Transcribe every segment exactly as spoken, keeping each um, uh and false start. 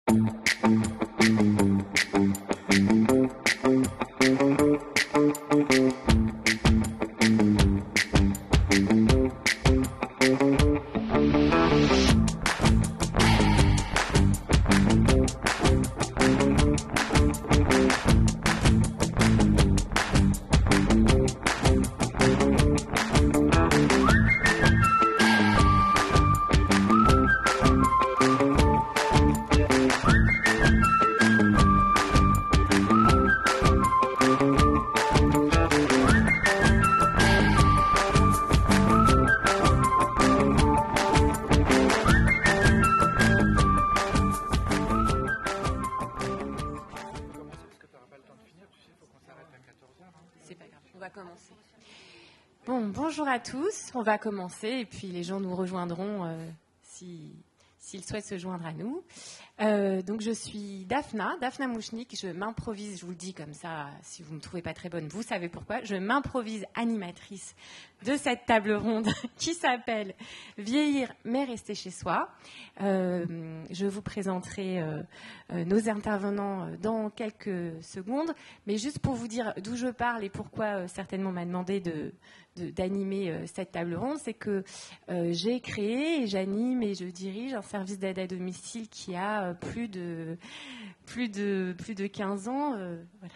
Bonjour à tous, on va commencer et puis les gens nous rejoindront euh, si, s'ils souhaitent se joindre à nous. Euh, donc je suis Daphna, Daphna Mouchnik, je m'improvise, je vous le dis comme ça, si vous ne me trouvez pas très bonne, vous savez pourquoi, je m'improvise animatrice de cette table ronde qui s'appelle « Vieillir mais rester chez soi ». Euh, je vous présenterai euh, euh, nos intervenants dans quelques secondes, mais juste pour vous dire d'où je parle et pourquoi euh, certainement on m'a demandé de... d'animer euh, cette table ronde, c'est que euh, j'ai créé et j'anime et je dirige un service d'aide à domicile qui a euh, plus de plus de plus de quinze ans. Euh, voilà.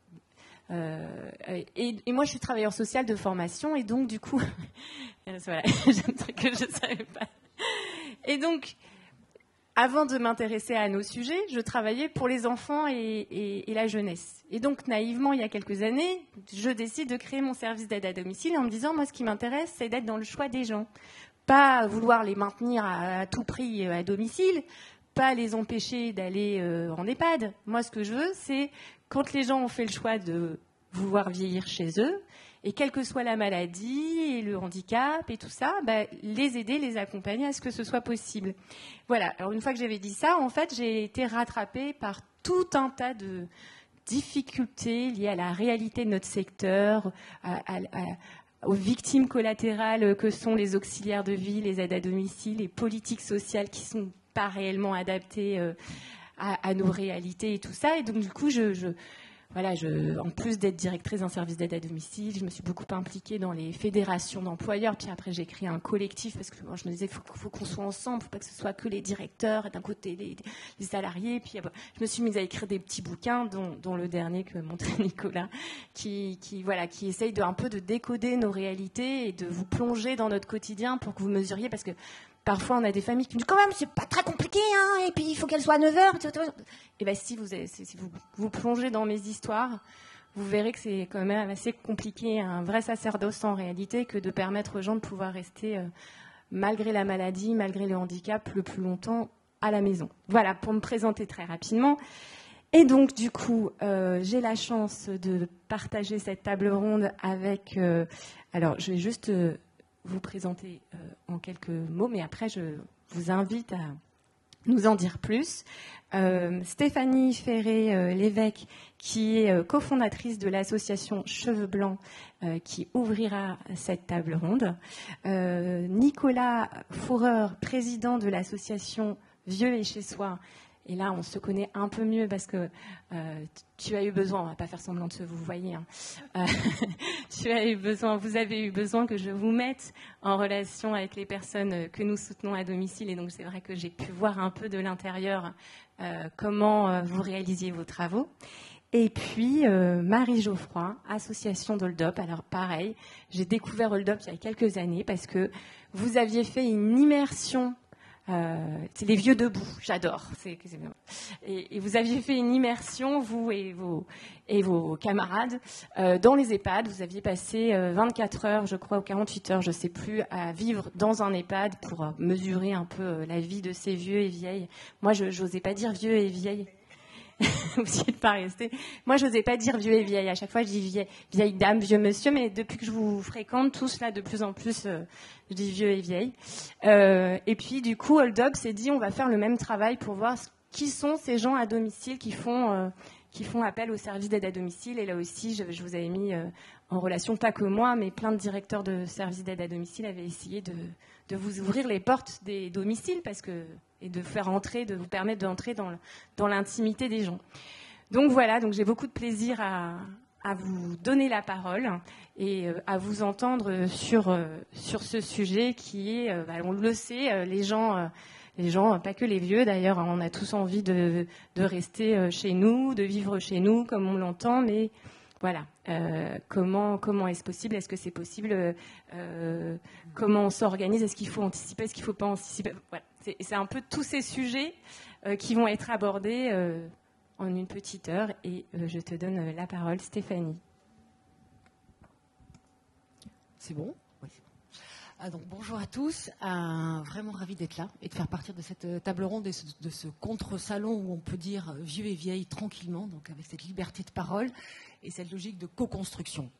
euh, et, et moi, je suis travailleur social de formation et donc du coup, voilà, j'ai un truc que je ne savais pas. Et donc, avant de m'intéresser à nos sujets, je travaillais pour les enfants et, et, et la jeunesse. Et donc, naïvement, il y a quelques années, je décide de créer mon service d'aide à domicile en me disant, moi, ce qui m'intéresse, c'est d'être dans le choix des gens. Pas vouloir les maintenir à, à tout prix à domicile, pas les empêcher d'aller euh, en EHPAD. Moi, ce que je veux, c'est quand les gens ont fait le choix de vouloir vieillir chez eux, et quelle que soit la maladie et le handicap et tout ça, bah, les aider, les accompagner à ce que ce soit possible. Voilà. Alors une fois que j'avais dit ça, en fait, j'ai été rattrapée par tout un tas de difficultés liées à la réalité de notre secteur, à, à, à, aux victimes collatérales que sont les auxiliaires de vie, les aides à domicile, les politiques sociales qui ne sont pas réellement adaptées euh, à, à nos réalités et tout ça. Et donc du coup, je... je Voilà, je, en plus d'être directrice d'un service d'aide à domicile, je me suis beaucoup impliquée dans les fédérations d'employeurs. Puis après, j'ai créé un collectif parce que moi, je me disais, il faut, faut qu'on soit ensemble, il ne faut pas que ce soit que les directeurs et d'un côté les, les salariés. Puis je me suis mise à écrire des petits bouquins, dont, dont le dernier que montrait Nicolas, qui, qui, voilà, qui essaye de, un peu de décoder nos réalités et de vous plonger dans notre quotidien pour que vous mesuriez, parce que parfois, on a des familles qui nous disent quand même, c'est pas très compliqué, hein, et puis il faut qu'elle soit à neuf heures. Et bien, si, vous, si vous vous plongez dans mes histoires, vous verrez que c'est quand même assez compliqué, un vrai sacerdoce en réalité, que de permettre aux gens de pouvoir rester, euh, malgré la maladie, malgré le handicap, le plus longtemps à la maison. Voilà, pour me présenter très rapidement. Et donc, du coup, euh, j'ai la chance de partager cette table ronde avec... Euh, alors, je vais juste... Euh, vous présenter euh, en quelques mots, mais après, je vous invite à nous en dire plus. Euh, Stéphanie Ferré-Lévesque, euh, qui est euh, cofondatrice de l'association Cheveux Blancs, euh, qui ouvrira cette table ronde. Euh, Nicolas Fourreur, président de l'association Vieux et Chez Soi. Et là, on se connaît un peu mieux parce que euh, tu as eu besoin, on ne va pas faire semblant de se vous voyez, hein. euh, tu as eu besoin, vous avez eu besoin que je vous mette en relation avec les personnes que nous soutenons à domicile. Et donc, c'est vrai que j'ai pu voir un peu de l'intérieur euh, comment euh, vous réalisiez vos travaux. Et puis, euh, Marie Geoffroy, association d'Hold Up. Alors, pareil, j'ai découvert Hold Up il y a quelques années parce que vous aviez fait une immersion. Euh, c'est les vieux debout, j'adore. C'est, c'est bien. Et, et vous aviez fait une immersion, vous et vos, et vos camarades, euh, dans les EHPAD. Vous aviez passé euh, vingt-quatre heures, je crois, ou quarante-huit heures, je ne sais plus, à vivre dans un EHPAD pour euh, mesurer un peu euh, la vie de ces vieux et vieilles. Moi, je n'osais pas dire vieux et vieilles. Vous n'y êtes pas resté. Moi, je n'osais pas dire vieux et vieille. À chaque fois, je dis vieille, vieille dame, vieux monsieur. Mais depuis que je vous fréquente tous, là, de plus en plus, euh, je dis vieux et vieille. Euh, et puis, du coup, Hold Up s'est dit, on va faire le même travail pour voir qui sont ces gens à domicile qui font, euh, qui font appel au service d'aide à domicile. Et là aussi, je, je vous avais mis euh, en relation, pas que moi, mais plein de directeurs de services d'aide à domicile avaient essayé de, de vous ouvrir les portes des domiciles parce que et de faire entrer, de vous permettre d'entrer dans, dans l'intimité des gens. Donc voilà, donc j'ai beaucoup de plaisir à, à vous donner la parole et à vous entendre sur, sur ce sujet qui est, on le sait, les gens, les gens, pas que les vieux d'ailleurs, on a tous envie de, de rester chez nous, de vivre chez nous comme on l'entend, mais voilà, euh, comment, comment est-ce possible? Est-ce que c'est possible? euh, Comment on s'organise? Est-ce qu'il faut anticiper? Est-ce qu'il ne faut pas anticiper? Voilà, c'est, c'est un peu tous ces sujets euh, qui vont être abordés euh, en une petite heure. Et euh, je te donne la parole, Stéphanie. C'est bon? Oui, c'est bon. Ah, donc, bonjour à tous. Euh, vraiment ravi d'être là et de faire partie de cette table ronde et de ce contre-salon où on peut dire vieux et vieille tranquillement, donc avec cette liberté de parole et cette logique de co-construction.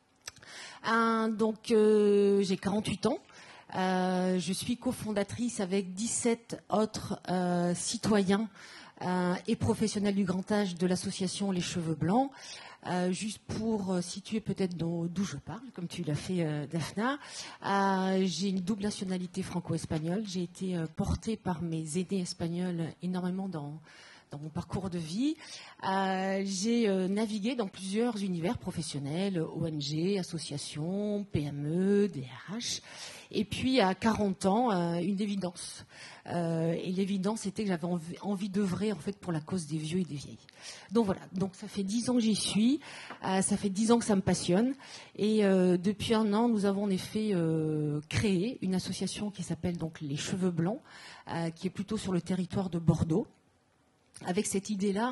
Euh, donc, euh, j'ai quarante-huit ans. Euh, je suis cofondatrice avec dix-sept autres euh, citoyens euh, et professionnels du grand âge de l'association Les Cheveux Blancs. Euh, juste pour euh, situer peut-être d'où je parle, comme tu l'as fait, euh, Daphna, euh, j'ai une double nationalité franco-espagnole. J'ai été euh, portée par mes aînés espagnols énormément dans, dans mon parcours de vie. Euh, j'ai euh, navigué dans plusieurs univers professionnels, O N G, associations, P M E, D R H. Et puis, à quarante ans, euh, une évidence. Euh, et l'évidence était que j'avais envie, envie d'œuvrer en fait pour la cause des vieux et des vieilles. Donc voilà, donc ça fait dix ans que j'y suis, euh, ça fait dix ans que ça me passionne. Et euh, depuis un an, nous avons en effet euh, créé une association qui s'appelle donc Les Cheveux Blancs, euh, qui est plutôt sur le territoire de Bordeaux. Avec cette idée-là,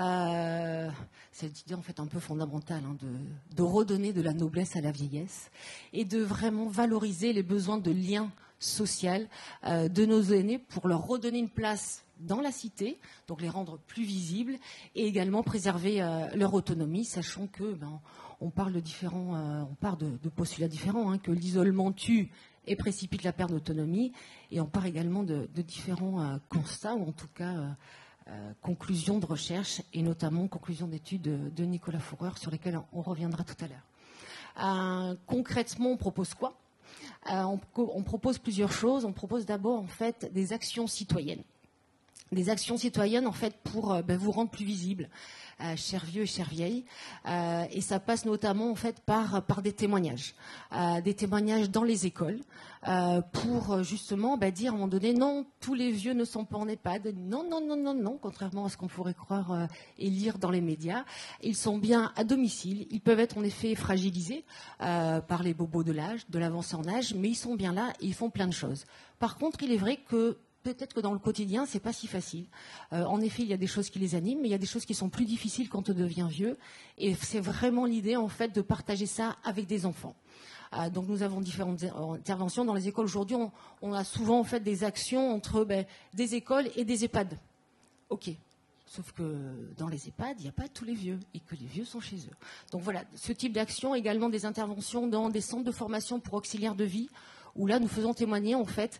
euh, cette idée en fait un peu fondamentale, hein, de, de redonner de la noblesse à la vieillesse et de vraiment valoriser les besoins de lien social euh, de nos aînés pour leur redonner une place dans la cité, donc les rendre plus visibles et également préserver euh, leur autonomie, sachant que ben, on parle de différents, euh, on parle de, de postulats différents, hein, que l'isolement tue et précipite la perte d'autonomie, et on parle également de, de différents euh, constats ou en tout cas euh, Euh, conclusions de recherche et notamment conclusions d'études de, de Nicolas Fourreur sur lesquelles on reviendra tout à l'heure. Euh, concrètement, on propose quoi euh, on, on propose plusieurs choses. On propose d'abord en fait des actions citoyennes. Des actions citoyennes en fait pour euh, ben, vous rendre plus visible, euh, chers vieux et chères vieilles. Euh, et ça passe notamment en fait par, par des témoignages. Euh, des témoignages dans les écoles. Euh, pour justement bah, dire à un moment donné, non, tous les vieux ne sont pas en EHPAD, non, non, non, non, non, contrairement à ce qu'on pourrait croire euh, et lire dans les médias, ils sont bien à domicile, ils peuvent être en effet fragilisés euh, par les bobos de l'âge, de l'avancée en âge, mais ils sont bien là et ils font plein de choses. Par contre, il est vrai que peut-être que dans le quotidien, c'est pas si facile. Euh, en effet, il y a des choses qui les animent, mais il y a des choses qui sont plus difficiles quand on devient vieux, et c'est vraiment l'idée en fait de partager ça avec des enfants. Euh, donc nous avons différentes interventions dans les écoles. Aujourd'hui, on, on a souvent en fait des actions entre ben, des écoles et des EHPAD. Ok. Sauf que dans les EHPAD, il n'y a pas tous les vieux et que les vieux sont chez eux. Donc voilà, ce type d'action, également des interventions dans des centres de formation pour auxiliaires de vie, où là, nous faisons témoigner, en fait,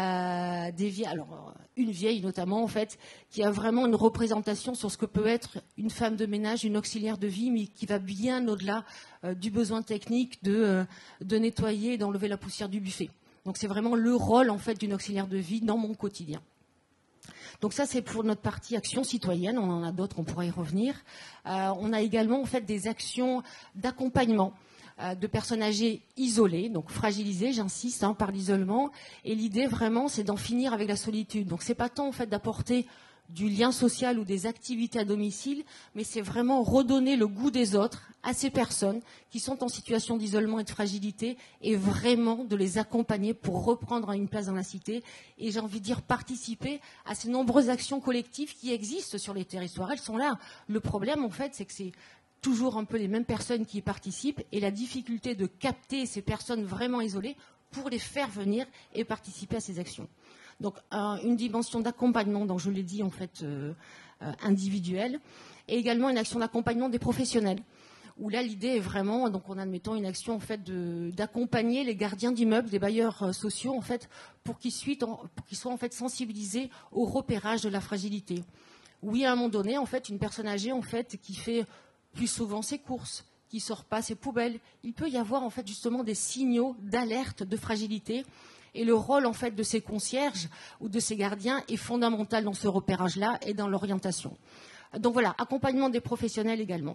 euh, des vieilles, alors une vieille notamment, en fait, qui a vraiment une représentation sur ce que peut être une femme de ménage, une auxiliaire de vie, mais qui va bien au-delà euh, du besoin technique de, euh, de nettoyer et d'enlever la poussière du buffet. Donc, c'est vraiment le rôle, en fait, d'une auxiliaire de vie dans mon quotidien. Donc ça, c'est pour notre partie action citoyenne. On en a d'autres, on pourra y revenir. Euh, on a également, en fait, des actions d'accompagnement de personnes âgées isolées, donc fragilisées, j'insiste, hein, par l'isolement. Et l'idée, vraiment, c'est d'en finir avec la solitude. Donc, c'est pas tant, en fait, d'apporter du lien social ou des activités à domicile, mais c'est vraiment redonner le goût des autres à ces personnes qui sont en situation d'isolement et de fragilité et vraiment de les accompagner pour reprendre une place dans la cité et, j'ai envie de dire, participer à ces nombreuses actions collectives qui existent sur les territoires. Elles sont là. Le problème, en fait, c'est que c'est toujours un peu les mêmes personnes qui y participent et la difficulté de capter ces personnes vraiment isolées pour les faire venir et participer à ces actions. Donc, euh, une dimension d'accompagnement, donc je l'ai dit, en fait, euh, euh, individuelle, et également une action d'accompagnement des professionnels, où là, l'idée est vraiment, donc en admettant une action, en fait, de, d'accompagner les gardiens d'immeubles, les bailleurs euh, sociaux, en fait, pour qu'ils soient, pour qu'ils soient, en fait, sensibilisés au repérage de la fragilité. Oui, à un moment donné, en fait, une personne âgée, en fait, qui fait plus souvent ses courses, qui ne sort pas ses poubelles. Il peut y avoir en fait justement des signaux d'alerte de fragilité. Et le rôle en fait de ces concierges ou de ces gardiens est fondamental dans ce repérage-là et dans l'orientation. Donc voilà, accompagnement des professionnels également.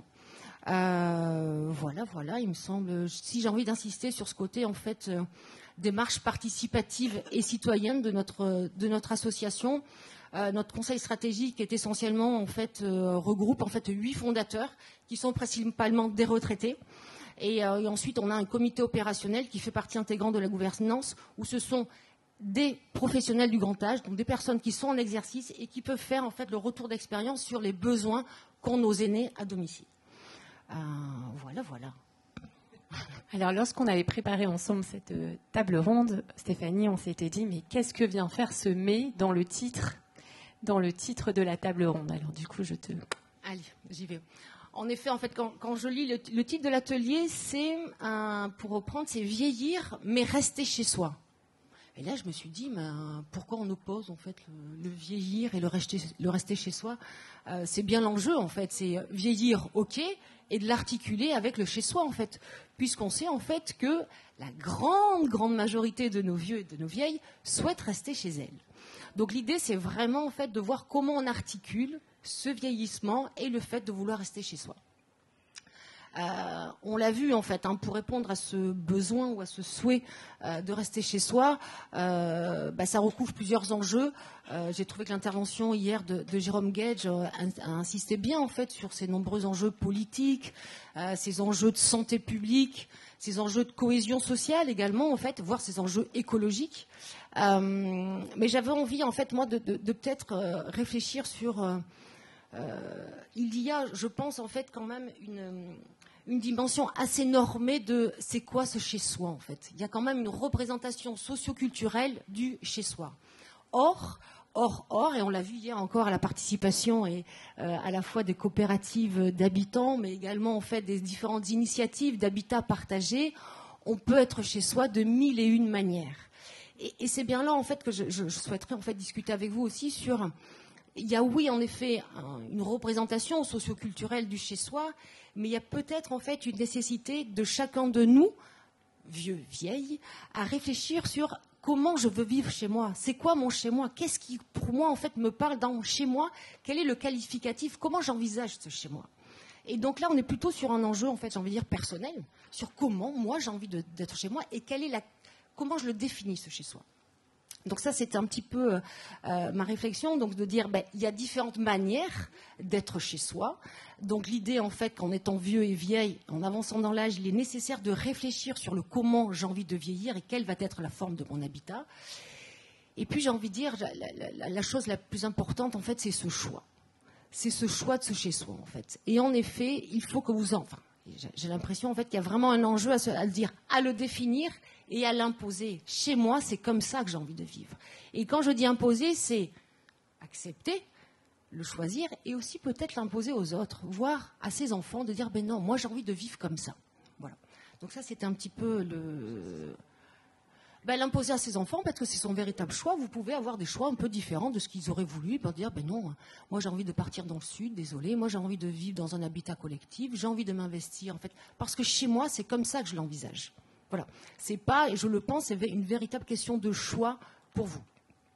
Euh, voilà, voilà, il me semble. Si j'ai envie d'insister sur ce côté en fait euh, démarche participative et citoyenne de notre de notre association. Euh, notre conseil stratégique est essentiellement en fait euh, regroupe en fait huit fondateurs qui sont principalement des retraités. Et, euh, et ensuite, on a un comité opérationnel qui fait partie intégrante de la gouvernance, où ce sont des professionnels du grand âge, donc des personnes qui sont en exercice et qui peuvent faire en fait le retour d'expérience sur les besoins qu'ont nos aînés à domicile. Euh, voilà, voilà. Alors, lorsqu'on avait préparé ensemble cette euh, table ronde, Stéphanie, on s'était dit, mais qu'est-ce que vient faire ce mais dans le titre, dans le titre de la table ronde? Alors, du coup, je te... Allez, j'y vais. En effet, en fait, quand, quand je lis le, le titre de l'atelier, c'est, un, pour reprendre, c'est vieillir, mais rester chez soi. Et là, je me suis dit, mais, pourquoi on oppose en fait le, le vieillir et le rester, le rester chez soi? euh, C'est bien l'enjeu, en fait. C'est vieillir, ok, et de l'articuler avec le chez soi, en fait, puisqu'on sait en fait que la grande, grande majorité de nos vieux et de nos vieilles souhaitent rester chez elles. Donc l'idée, c'est vraiment en fait de voir comment on articule ce vieillissement et le fait de vouloir rester chez soi. Euh, on l'a vu en fait, hein, pour répondre à ce besoin ou à ce souhait euh, de rester chez soi, euh, bah, ça recouvre plusieurs enjeux. Euh, j'ai trouvé que l'intervention hier de, de Jérôme Gage euh, a, a insisté bien en fait sur ces nombreux enjeux politiques, euh, ces enjeux de santé publique, ces enjeux de cohésion sociale également en fait, voire ces enjeux écologiques. Euh, mais j'avais envie en fait moi de, de, de peut-être euh, réfléchir sur euh, euh, il y a, je pense en fait quand même une une dimension assez normée de c'est quoi ce chez-soi en fait. Il y a quand même une représentation socio-culturelle du chez-soi. Or, or, or, et on l'a vu hier encore à la participation et euh, à la fois des coopératives d'habitants, mais également en fait des différentes initiatives d'habitat partagé, on peut être chez soi de mille et une manières. Et, et c'est bien là en fait que je, je, je souhaiterais en fait discuter avec vous aussi sur. Il y a oui en effet un, une représentation socio-culturelle du chez-soi, mais il y a peut-être en fait une nécessité de chacun de nous, vieux, vieilles, à réfléchir sur comment je veux vivre chez moi. C'est quoi mon chez moi? Qu'est-ce qui pour moi en fait me parle dans chez moi? Quel est le qualificatif? Comment j'envisage ce chez moi? Et donc là on est plutôt sur un enjeu en fait j'ai envie de dire personnel, sur comment moi j'ai envie de, d'être chez moi et quelle est la, comment je le définis ce chez soi. Donc ça, c'était un petit peu euh, ma réflexion, donc de dire, ben, il y a différentes manières d'être chez soi. Donc l'idée, en fait, qu'en étant vieux et vieille, en avançant dans l'âge, il est nécessaire de réfléchir sur le comment j'ai envie de vieillir et quelle va être la forme de mon habitat. Et puis, j'ai envie de dire, la, la, la chose la plus importante, en fait, c'est ce choix. C'est ce choix de ce chez soi, en fait. Et en effet, il faut que vous en... Enfin, j'ai l'impression, en fait, qu'il y a vraiment un enjeu à, se, à le dire, à le définir et à l'imposer. Chez moi, c'est comme ça que j'ai envie de vivre. Et quand je dis imposer, c'est accepter, le choisir et aussi peut-être l'imposer aux autres, voire à ses enfants, de dire, ben non, moi j'ai envie de vivre comme ça. Voilà. Donc ça, c'était un petit peu le... Ben, l'imposer à ses enfants, parce que c'est son véritable choix. Vous pouvez avoir des choix un peu différents de ce qu'ils auraient voulu, ben dire, ben non, moi j'ai envie de partir dans le sud, désolé, moi j'ai envie de vivre dans un habitat collectif, j'ai envie de m'investir, en fait, parce que chez moi, c'est comme ça que je l'envisage. Voilà. C'est pas, et je le pense, c'est une véritable question de choix pour vous.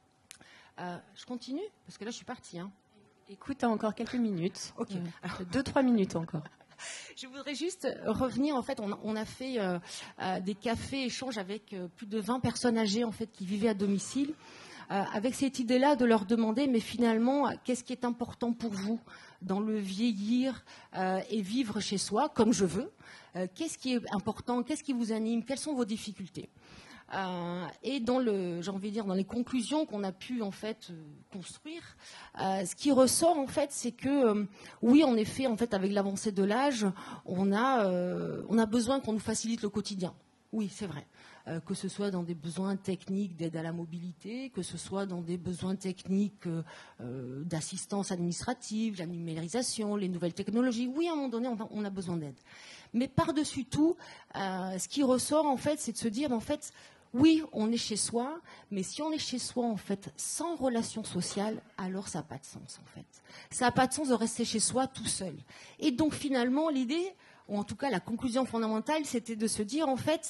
Euh, je continue, parce que là je suis partie. Hein. Écoute, tu as encore quelques minutes. Ok. Euh, deux, trois minutes encore. Je voudrais juste revenir, en fait, on a, on a fait euh, euh, des cafés échanges avec euh, plus de vingt personnes âgées, en fait, qui vivaient à domicile, euh, avec cette idée-là de leur demander, mais finalement, qu'est-ce qui est important pour vous dans le vieillir euh, et vivre chez soi, comme je veux? euh, Qu'est-ce qui est important? Qu'est-ce qui vous anime? Quelles sont vos difficultés? Euh, et dans le, j'ai envie de dire, dans les conclusions qu'on a pu en fait euh, construire, euh, ce qui ressort en fait, c'est que euh, oui, en effet, en fait, avec l'avancée de l'âge, on a, euh, on a besoin qu'on nous facilite le quotidien. Oui, c'est vrai. Euh, que ce soit dans des besoins techniques d'aide à la mobilité, que ce soit dans des besoins techniques euh, euh, d'assistance administrative, la numérisation, les nouvelles technologies. Oui, à un moment donné, on, va, on a besoin d'aide. Mais par-dessus tout, euh, ce qui ressort en fait, c'est de se dire en fait. Oui, on est chez soi, mais si on est chez soi, en fait, sans relation sociale, alors ça n'a pas de sens, en fait. Ça n'a pas de sens de rester chez soi tout seul. Et donc, finalement, l'idée, ou en tout cas la conclusion fondamentale, c'était de se dire, en fait,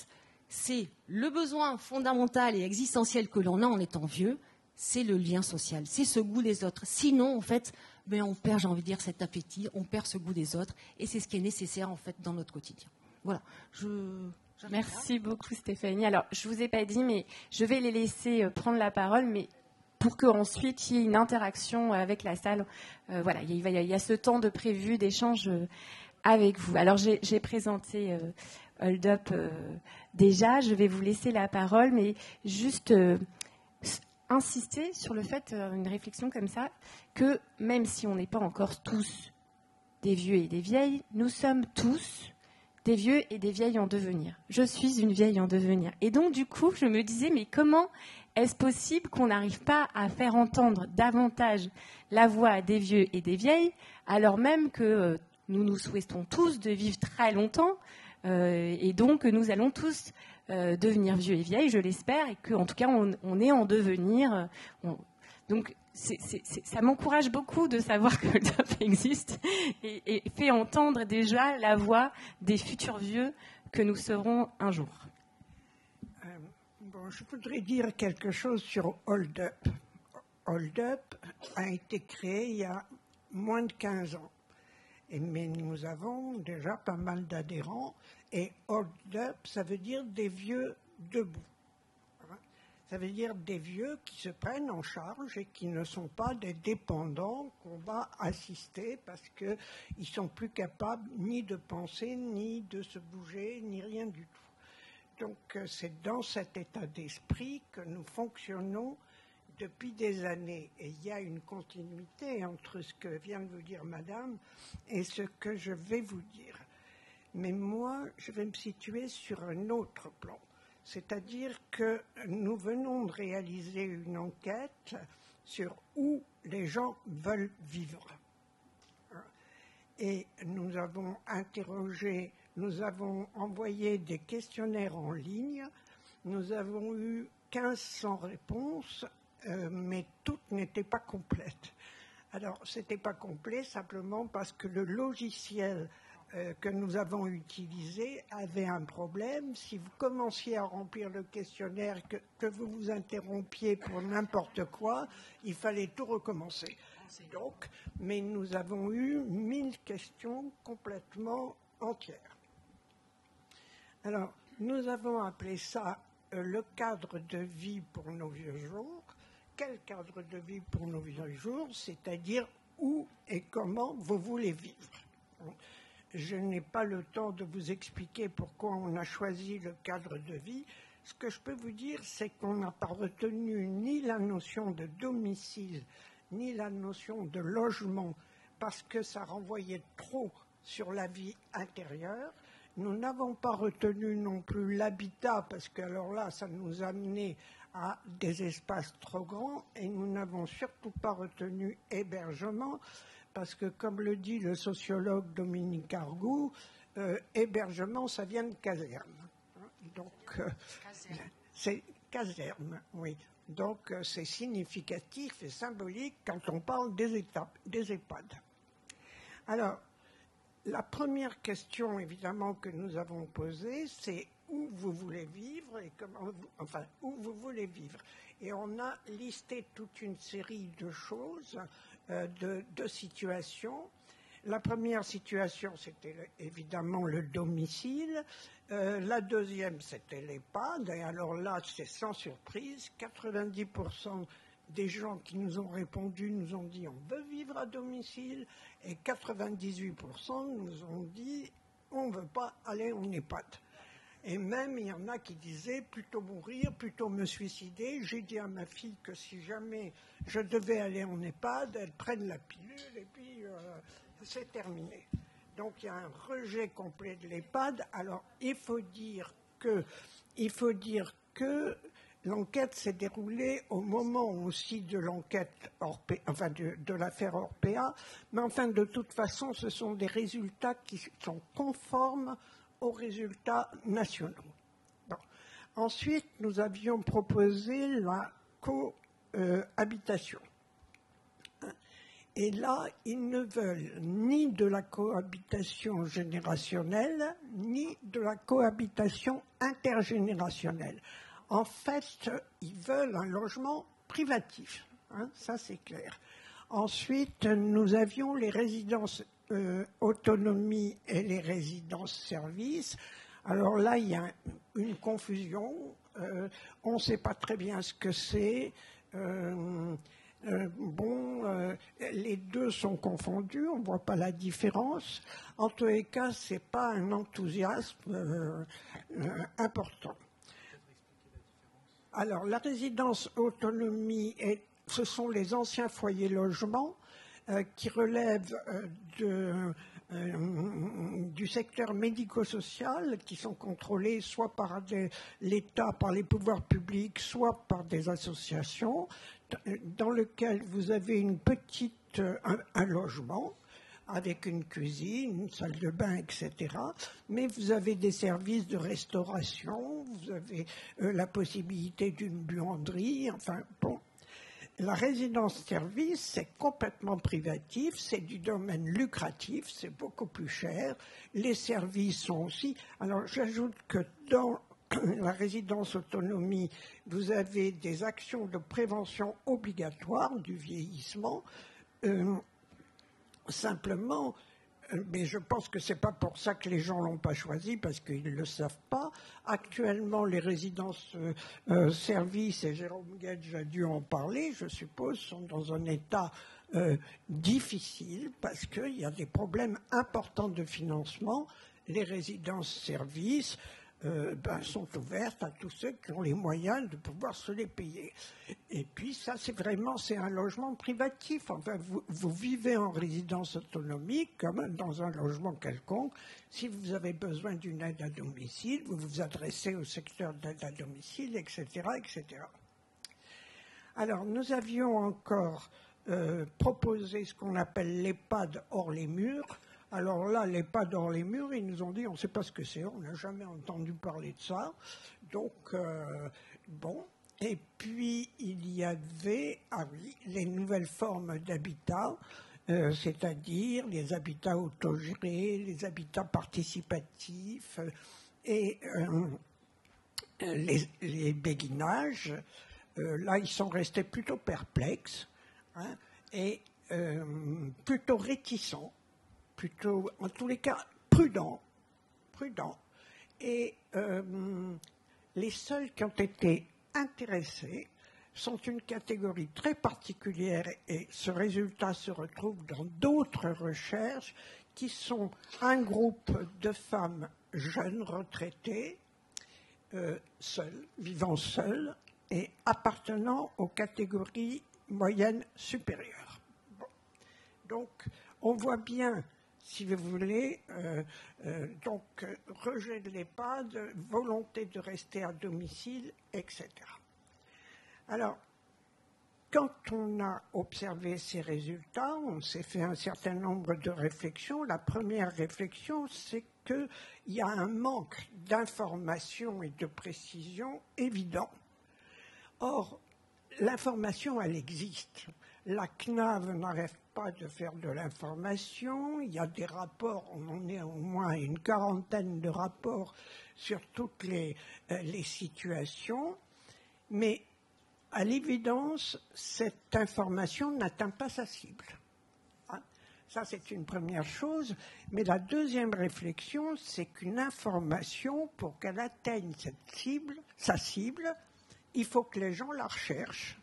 c'est le besoin fondamental et existentiel que l'on a en étant vieux, c'est le lien social, c'est ce goût des autres. Sinon, en fait, ben, on perd, j'ai envie de dire, cet appétit, on perd ce goût des autres, et c'est ce qui est nécessaire, en fait, dans notre quotidien. Voilà. Je... Merci beaucoup, Stéphanie. Alors, je ne vous ai pas dit, mais je vais les laisser prendre la parole, mais pour qu'ensuite il y ait une interaction avec la salle. Euh, voilà, il y, a, il y a ce temps de prévu d'échange avec vous. Alors, j'ai, j'ai présenté euh, Hold Up euh, déjà, je vais vous laisser la parole, mais juste euh, insister sur le fait, euh, une réflexion comme ça, que même si on n'est pas encore tous des vieux et des vieilles, nous sommes tous des vieux et des vieilles en devenir. Je suis une vieille en devenir. Et donc, du coup, je me disais, mais comment est-ce possible qu'on n'arrive pas à faire entendre davantage la voix des vieux et des vieilles, alors même que euh, nous nous souhaitons tous de vivre très longtemps, euh, et donc nous allons tous euh, devenir vieux et vieilles, je l'espère, et qu'en tout cas, on, on est en devenir. On... Donc, c'est, c'est, c'est, ça m'encourage beaucoup de savoir que le Hold Up existe et, et fait entendre déjà la voix des futurs vieux que nous serons un jour. Euh, bon, je voudrais dire quelque chose sur Hold Up. Hold Up a été créé il y a moins de quinze ans. Et, mais nous avons déjà pas mal d'adhérents. Et Hold Up, ça veut dire des vieux debout. Ça veut dire des vieux qui se prennent en charge et qui ne sont pas des dépendants qu'on va assister parce qu'ils ne sont plus capables ni de penser, ni de se bouger, ni rien du tout. Donc c'est dans cet état d'esprit que nous fonctionnons depuis des années. Et il y a une continuité entre ce que vient de vous dire Madame et ce que je vais vous dire. Mais moi, je vais me situer sur un autre plan. C'est-à-dire que nous venons de réaliser une enquête sur où les gens veulent vivre. Et nous avons interrogé, nous avons envoyé des questionnaires en ligne, nous avons eu mille cinq cents réponses, euh, mais toutes n'étaient pas complètes. Alors, ce n'était pas complet simplement parce que le logiciel Euh, que nous avons utilisé avait un problème. Si vous commenciez à remplir le questionnaire, que, que vous vous interrompiez pour n'importe quoi, il fallait tout recommencer. Donc, mais nous avons eu mille questions complètement entières. Alors, nous avons appelé ça euh, le cadre de vie pour nos vieux jours. Quel cadre de vie pour nos vieux jours? C'est-à-dire où et comment vous voulez vivre. Je n'ai pas le temps de vous expliquer pourquoi on a choisi le cadre de vie. Ce que je peux vous dire, c'est qu'on n'a pas retenu ni la notion de domicile, ni la notion de logement, parce que ça renvoyait trop sur la vie intérieure. Nous n'avons pas retenu non plus l'habitat, parce que alors là, ça nous amenait à des espaces trop grands, et nous n'avons surtout pas retenu hébergement, parce que, comme le dit le sociologue Dominique Argout, euh, hébergement, ça vient de caserne. Donc, euh, c'est caserne, oui. Donc, euh, c'est significatif et symbolique quand on parle des, étapes, des EHPAD. Alors, la première question, évidemment, que nous avons posée, c'est où vous voulez vivre et comment vous, enfin, où vous voulez vivre. Et on a listé toute une série de choses, euh, de, de situations. La première situation, c'était évidemment le domicile. Euh, la deuxième, c'était l'EHPAD. Et alors là, c'est sans surprise, quatre-vingt-dix pour cent des gens qui nous ont répondu nous ont dit on veut vivre à domicile, et quatre-vingt-dix-huit pour cent nous ont dit on ne veut pas aller en EHPAD. Et même, il y en a qui disaient plutôt mourir, plutôt me suicider. J'ai dit à ma fille que si jamais je devais aller en EHPAD, elle prenne la pilule et puis euh, c'est terminé. Donc il y a un rejet complet de l'EHPAD. Alors il faut dire que, il faut dire que l'enquête s'est déroulée au moment aussi de l'enquête, Orpea, enfin de, de l'affaire Orpea, mais enfin de toute façon, ce sont des résultats qui sont conformes aux résultats nationaux. Bon. Ensuite, nous avions proposé la cohabitation. Et là, ils ne veulent ni de la cohabitation générationnelle, ni de la cohabitation intergénérationnelle. En fait, ils veulent un logement privatif, hein, ça c'est clair. Ensuite, nous avions les résidences euh, autonomie et les résidences services. Alors là, il y a une confusion. Euh, on ne sait pas très bien ce que c'est. Euh, euh, bon, euh, les deux sont confondus, on ne voit pas la différence. En tous les cas, ce n'est pas un enthousiasme euh, euh, important. Alors, la résidence autonomie, est, ce sont les anciens foyers logements euh, qui relèvent euh, de, euh, du secteur médico-social, qui sont contrôlés soit par l'État, par les pouvoirs publics, soit par des associations, dans lequel vous avez une petite, un, un logement avec une cuisine, une salle de bain, et cetera. Mais vous avez des services de restauration, vous avez euh, la possibilité d'une buanderie, enfin bon. La résidence-service, c'est complètement privatif, c'est du domaine lucratif, c'est beaucoup plus cher. Les services sont aussi... Alors j'ajoute que dans la résidence autonomie, vous avez des actions de prévention obligatoires du vieillissement. Euh, simplement, euh, mais je pense que ce n'est pas pour ça que les gens ne l'ont pas choisi, parce qu'ils ne le savent pas. Actuellement, les résidences euh, euh, services, et Jérôme Gage a dû en parler, je suppose, sont dans un état euh, difficile, parce qu'il y a des problèmes importants de financement. Les résidences services Euh, ben, sont ouvertes à tous ceux qui ont les moyens de pouvoir se les payer. Et puis ça, c'est vraiment c'est un logement privatif. Enfin, vous, vous vivez en résidence autonomique comme dans un logement quelconque. Si vous avez besoin d'une aide à domicile, vous vous adressez au secteur d'aide à domicile, et cetera, et cetera. Alors, nous avions encore euh, proposé ce qu'on appelle l'EHPAD hors les murs. Alors là, l'EHPAD hors les murs, ils nous ont dit, on ne sait pas ce que c'est, on n'a jamais entendu parler de ça. Donc, euh, bon. Et puis, il y avait, ah oui, les nouvelles formes d'habitat, euh, c'est-à-dire les habitats autogérés, les habitats participatifs euh, et euh, les, les béguinages. Euh, là, ils sont restés plutôt perplexes, hein, et euh, plutôt réticents. Plutôt, en tous les cas, prudent, prudent. Et euh, les seuls qui ont été intéressés sont une catégorie très particulière, et ce résultat se retrouve dans d'autres recherches, qui sont un groupe de femmes jeunes retraitées, euh, seules, vivant seules, et appartenant aux catégories moyennes supérieures. Bon. Donc, on voit bien, si vous voulez, euh, euh, donc euh, rejet de l'EHPAD, volonté de rester à domicile, et cetera. Alors, quand on a observé ces résultats, on s'est fait un certain nombre de réflexions. La première réflexion, c'est qu'il y a un manque d'information et de précision évident. Or, l'information, elle existe. La C N A V n'arrête pas de faire de l'information. Il y a des rapports, on en est au moins une quarantaine de rapports sur toutes les, euh, les situations. Mais à l'évidence, cette information n'atteint pas sa cible. Hein? Ça, c'est une première chose. Mais la deuxième réflexion, c'est qu'une information, pour qu'elle atteigne cette cible, sa cible, il faut que les gens la recherchent.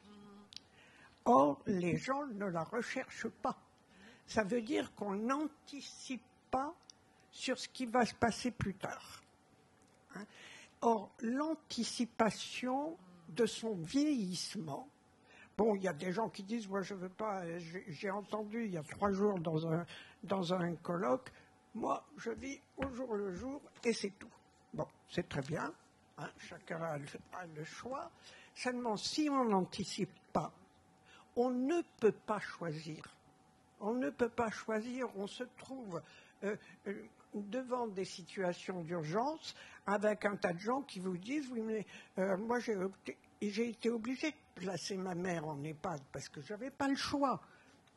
Or, les gens ne la recherchent pas. Ça veut dire qu'on n'anticipe pas sur ce qui va se passer plus tard. Hein? Or, l'anticipation de son vieillissement, bon, il y a des gens qui disent, moi je ne veux pas, j'ai entendu il y a trois jours dans un, dans un colloque, moi je vis au jour le jour et c'est tout. Bon, c'est très bien, hein, chacun a le, a le choix. Seulement, si on n'anticipe pas, on ne peut pas choisir. On ne peut pas choisir, on se trouve euh, euh, devant des situations d'urgence avec un tas de gens qui vous disent, oui, mais euh, moi j'ai été obligée de placer ma mère en EHPAD parce que je n'avais pas le choix.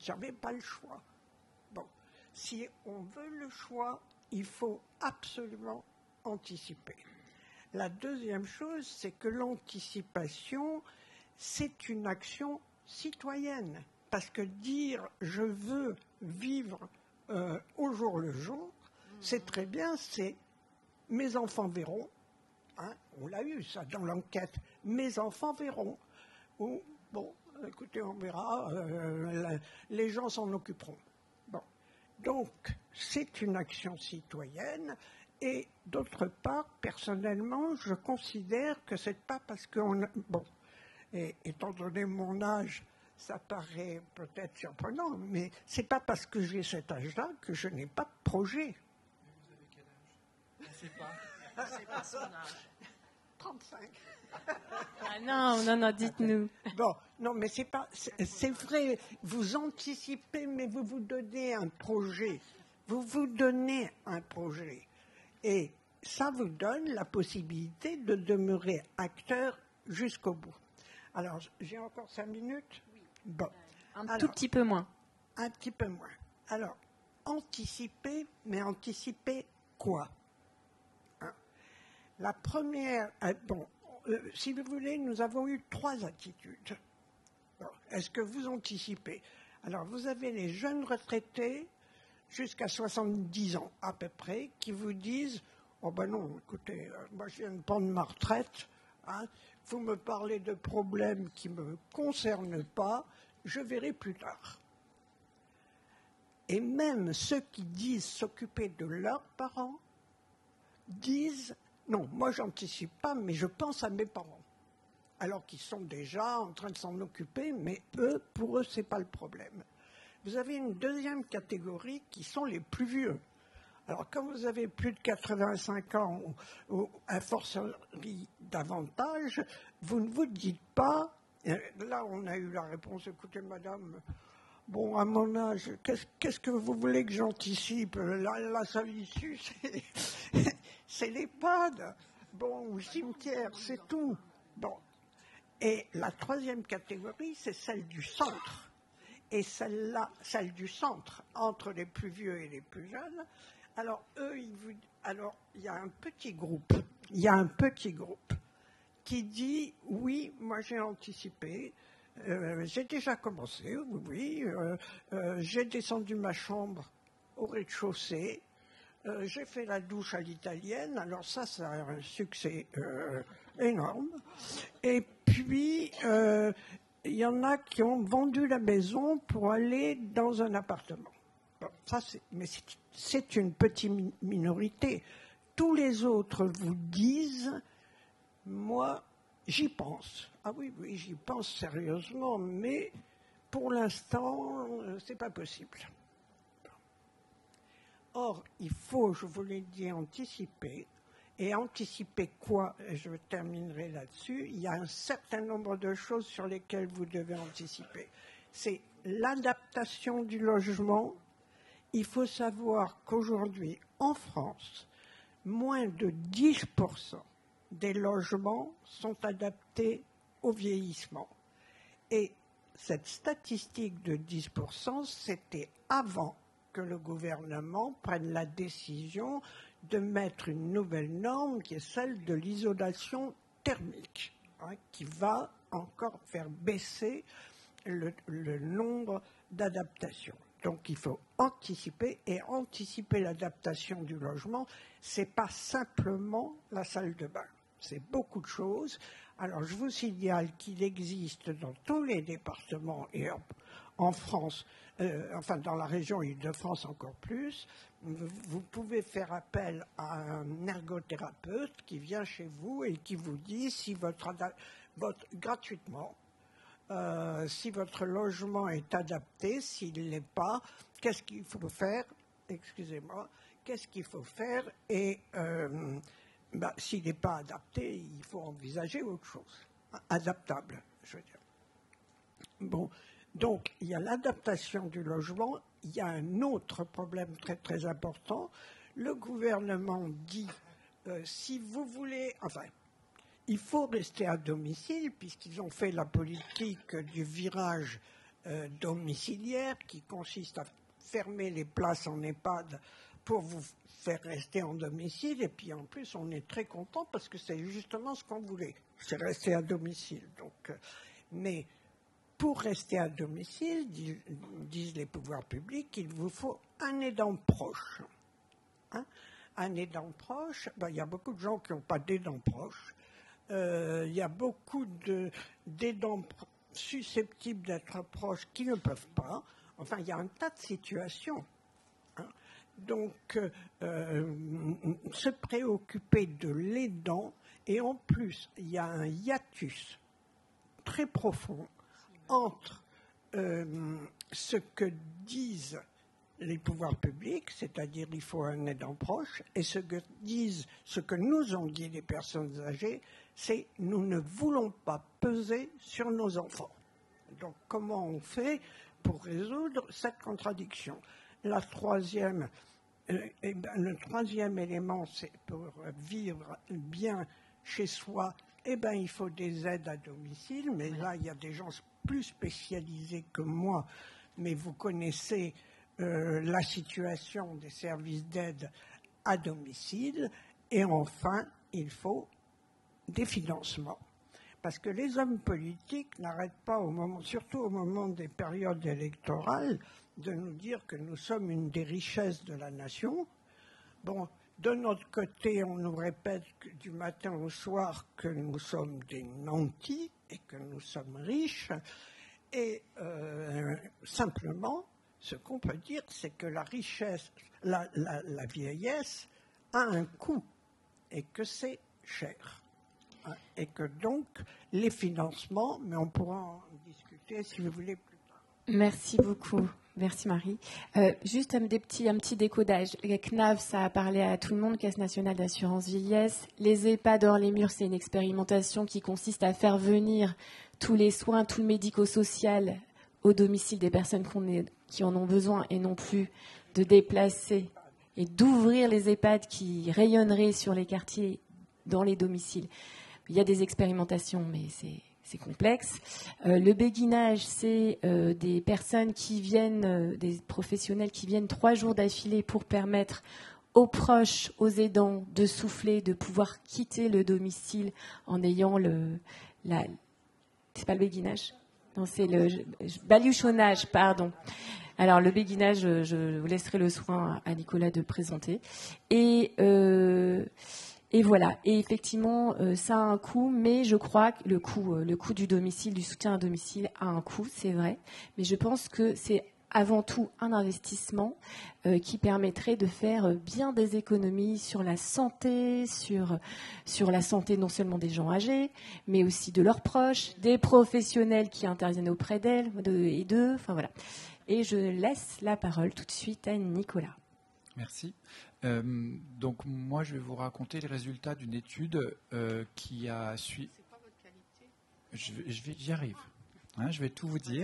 J'avais pas le choix. Bon, si on veut le choix, il faut absolument anticiper. La deuxième chose, c'est que l'anticipation, c'est une action citoyenne. Parce que dire « je veux vivre euh, au jour le jour », c'est très bien, c'est « mes enfants verront hein, ». On l'a eu ça dans l'enquête, « mes enfants verront ». Ou « bon, écoutez, on verra, euh, les gens s'en occuperont ». Bon. Donc, c'est une action citoyenne. Et d'autre part, personnellement, je considère que c'est pas parce qu'on... Bon, et étant donné mon âge, ça paraît peut-être surprenant, mais c'est pas parce que j'ai cet âge-là que je n'ai pas de projet. Vous avez quel âge? Je ne sais pas. Je ne sais pas son âge. trente-cinq. Ah non, non, non, dites-nous. Bon, non, mais c'est pas... C'est, c'est vrai, vous anticipez, mais vous vous donnez un projet. Vous vous donnez un projet. Et ça vous donne la possibilité de demeurer acteur jusqu'au bout. Alors, j'ai encore cinq minutes? Oui. Bon. Un Alors, tout petit peu moins. Un petit peu moins. Alors, anticiper, mais anticiper quoi hein? La première... Euh, bon, euh, si vous voulez, nous avons eu trois attitudes. Bon, est-ce que vous anticipez? Alors, vous avez les jeunes retraités jusqu'à soixante-dix ans à peu près, qui vous disent « Oh ben non, écoutez, euh, moi je viens de prendre ma retraite, hein, vous me parlez de problèmes qui ne me concernent pas, je verrai plus tard. » Et même ceux qui disent s'occuper de leurs parents disent « Non, moi j'anticipe pas, mais je pense à mes parents. » Alors qu'ils sont déjà en train de s'en occuper, mais eux, pour eux, ce n'est pas le problème. Vous avez une deuxième catégorie qui sont les plus vieux. Alors, quand vous avez plus de quatre-vingt-cinq ans, ou à forcerie davantage, vous ne vous dites pas, là on a eu la réponse, écoutez madame, bon, à mon âge, qu'est-ce, qu'est-ce que vous voulez que j'anticipe? La, la seule issue, c'est, c'est l'EHPAD, bon, ou le cimetière, c'est tout. Bon. Et la troisième catégorie, c'est celle du centre. Et celle-là, celle du centre, entre les plus vieux et les plus jeunes, alors eux, ils vous, alors il y a un petit groupe, il y a un petit groupe qui dit oui, moi j'ai anticipé, euh, j'ai déjà commencé, oui, oui euh, euh, j'ai descendu ma chambre au rez-de-chaussée, euh, j'ai fait la douche à l'italienne, alors ça, ça a un succès euh, énorme, et puis euh, il y en a qui ont vendu la maison pour aller dans un appartement. Bon, ça, c'est, mais c'est, c'est une petite minorité. Tous les autres vous disent, moi, j'y pense. Ah oui, oui, j'y pense sérieusement, mais pour l'instant, c'est pas possible. Or, il faut, je vous l'ai dit, anticiper. Et anticiper quoi? Je terminerai là-dessus. Il y a un certain nombre de choses sur lesquelles vous devez anticiper. C'est l'adaptation du logement. Il faut savoir qu'aujourd'hui, en France, moins de dix pour cent des logements sont adaptés au vieillissement. Et cette statistique de dix pour cent, c'était avant que le gouvernement prenne la décision de mettre une nouvelle norme qui est celle de l'isolation thermique, hein, qui va encore faire baisser le, le nombre d'adaptations. Donc il faut anticiper, et anticiper l'adaptation du logement, c'est pas simplement la salle de bain, c'est beaucoup de choses. Alors je vous signale qu'il existe dans tous les départements et en, en France, euh, enfin dans la région Île-de-France encore plus, vous, vous pouvez faire appel à un ergothérapeute qui vient chez vous et qui vous dit si votre, votre gratuitement, Euh, si votre logement est adapté, s'il ne l'est pas, qu'est-ce qu'il faut faire? Excusez-moi, qu'est-ce qu'il faut faire? Et euh, bah, s'il n'est pas adapté, il faut envisager autre chose. Adaptable, je veux dire. Bon, donc il y a l'adaptation du logement. Il y a un autre problème très très important. Le gouvernement dit euh, si vous voulez, enfin. Il faut rester à domicile puisqu'ils ont fait la politique du virage euh, domiciliaire qui consiste à fermer les places en EHPAD pour vous faire rester en domicile. Et puis en plus, on est très content parce que c'est justement ce qu'on voulait, c'est rester à domicile. Donc, euh, mais pour rester à domicile, disent, disent les pouvoirs publics, il vous faut un aidant proche. Hein? Un aidant proche, ben, il y a beaucoup de gens qui n'ont pas d'aidant proche. Euh, il y a beaucoup de, d'aidants susceptibles d'être proches qui ne peuvent pas. Enfin, il y a un tas de situations. Hein. Donc, euh, se préoccuper de l'aidant, et en plus, il y a un hiatus très profond entre euh, ce que disent les pouvoirs publics, c'est-à-dire il faut un aidant proche, et ce que disent, ce que nous ont dit les personnes âgées, c'est nous ne voulons pas peser sur nos enfants. Donc comment on fait pour résoudre cette contradiction? La troisième, euh, eh ben, le troisième élément, c'est pour vivre bien chez soi, eh ben, il faut des aides à domicile, mais là il y a des gens plus spécialisés que moi, mais vous connaissez Euh, la situation des services d'aide à domicile. Et enfin, il faut des financements. Parce que les hommes politiques n'arrêtent pas, au moment, surtout au moment des périodes électorales, de nous dire que nous sommes une des richesses de la nation. Bon, de notre côté, on nous répète que, du matin au soir que nous sommes des nantis et que nous sommes riches. Et euh, simplement, ce qu'on peut dire, c'est que la richesse, la, la, la vieillesse a un coût et que c'est cher. Hein, et que donc, les financements, mais on pourra en discuter si vous voulez plus tard. Merci beaucoup. Merci Marie. Euh, juste un, des petits, un petit décodage. Le C N A V, ça a parlé à tout le monde, Caisse nationale d'assurance vieillesse. Les EHPAD hors les murs, c'est une expérimentation qui consiste à faire venir tous les soins, tout le médico-social au domicile des personnes qu'on est, qui en ont besoin et non plus de déplacer et d'ouvrir les EHPAD qui rayonneraient sur les quartiers dans les domiciles. Il y a des expérimentations, mais c'est, c'est complexe. Euh, le béguinage, c'est euh, des personnes qui viennent, euh, des professionnels qui viennent trois jours d'affilée pour permettre aux proches, aux aidants de souffler, de pouvoir quitter le domicile en ayant le... La, c'est pas le béguinage ? Non, c'est le baluchonnage, pardon. Alors, le béguinage, je vous laisserai le soin à Nicolas de présenter. Et, euh, et voilà. Et effectivement, euh, ça a un coût, mais je crois que le coût, le coût du domicile, du soutien à domicile a un coût, c'est vrai. Mais je pense que c'est avant tout un investissement euh, qui permettrait de faire bien des économies sur la santé, sur, sur la santé non seulement des gens âgés, mais aussi de leurs proches, des professionnels qui interviennent auprès d'elles de, et d'eux. Enfin, voilà. Et je laisse la parole tout de suite à Nicolas. Merci. Euh, donc moi, je vais vous raconter les résultats d'une étude euh, qui a suivi... C'est quoi votre qualité ? Je vais, je vais, j'y arrive. Hein, je vais tout vous dire.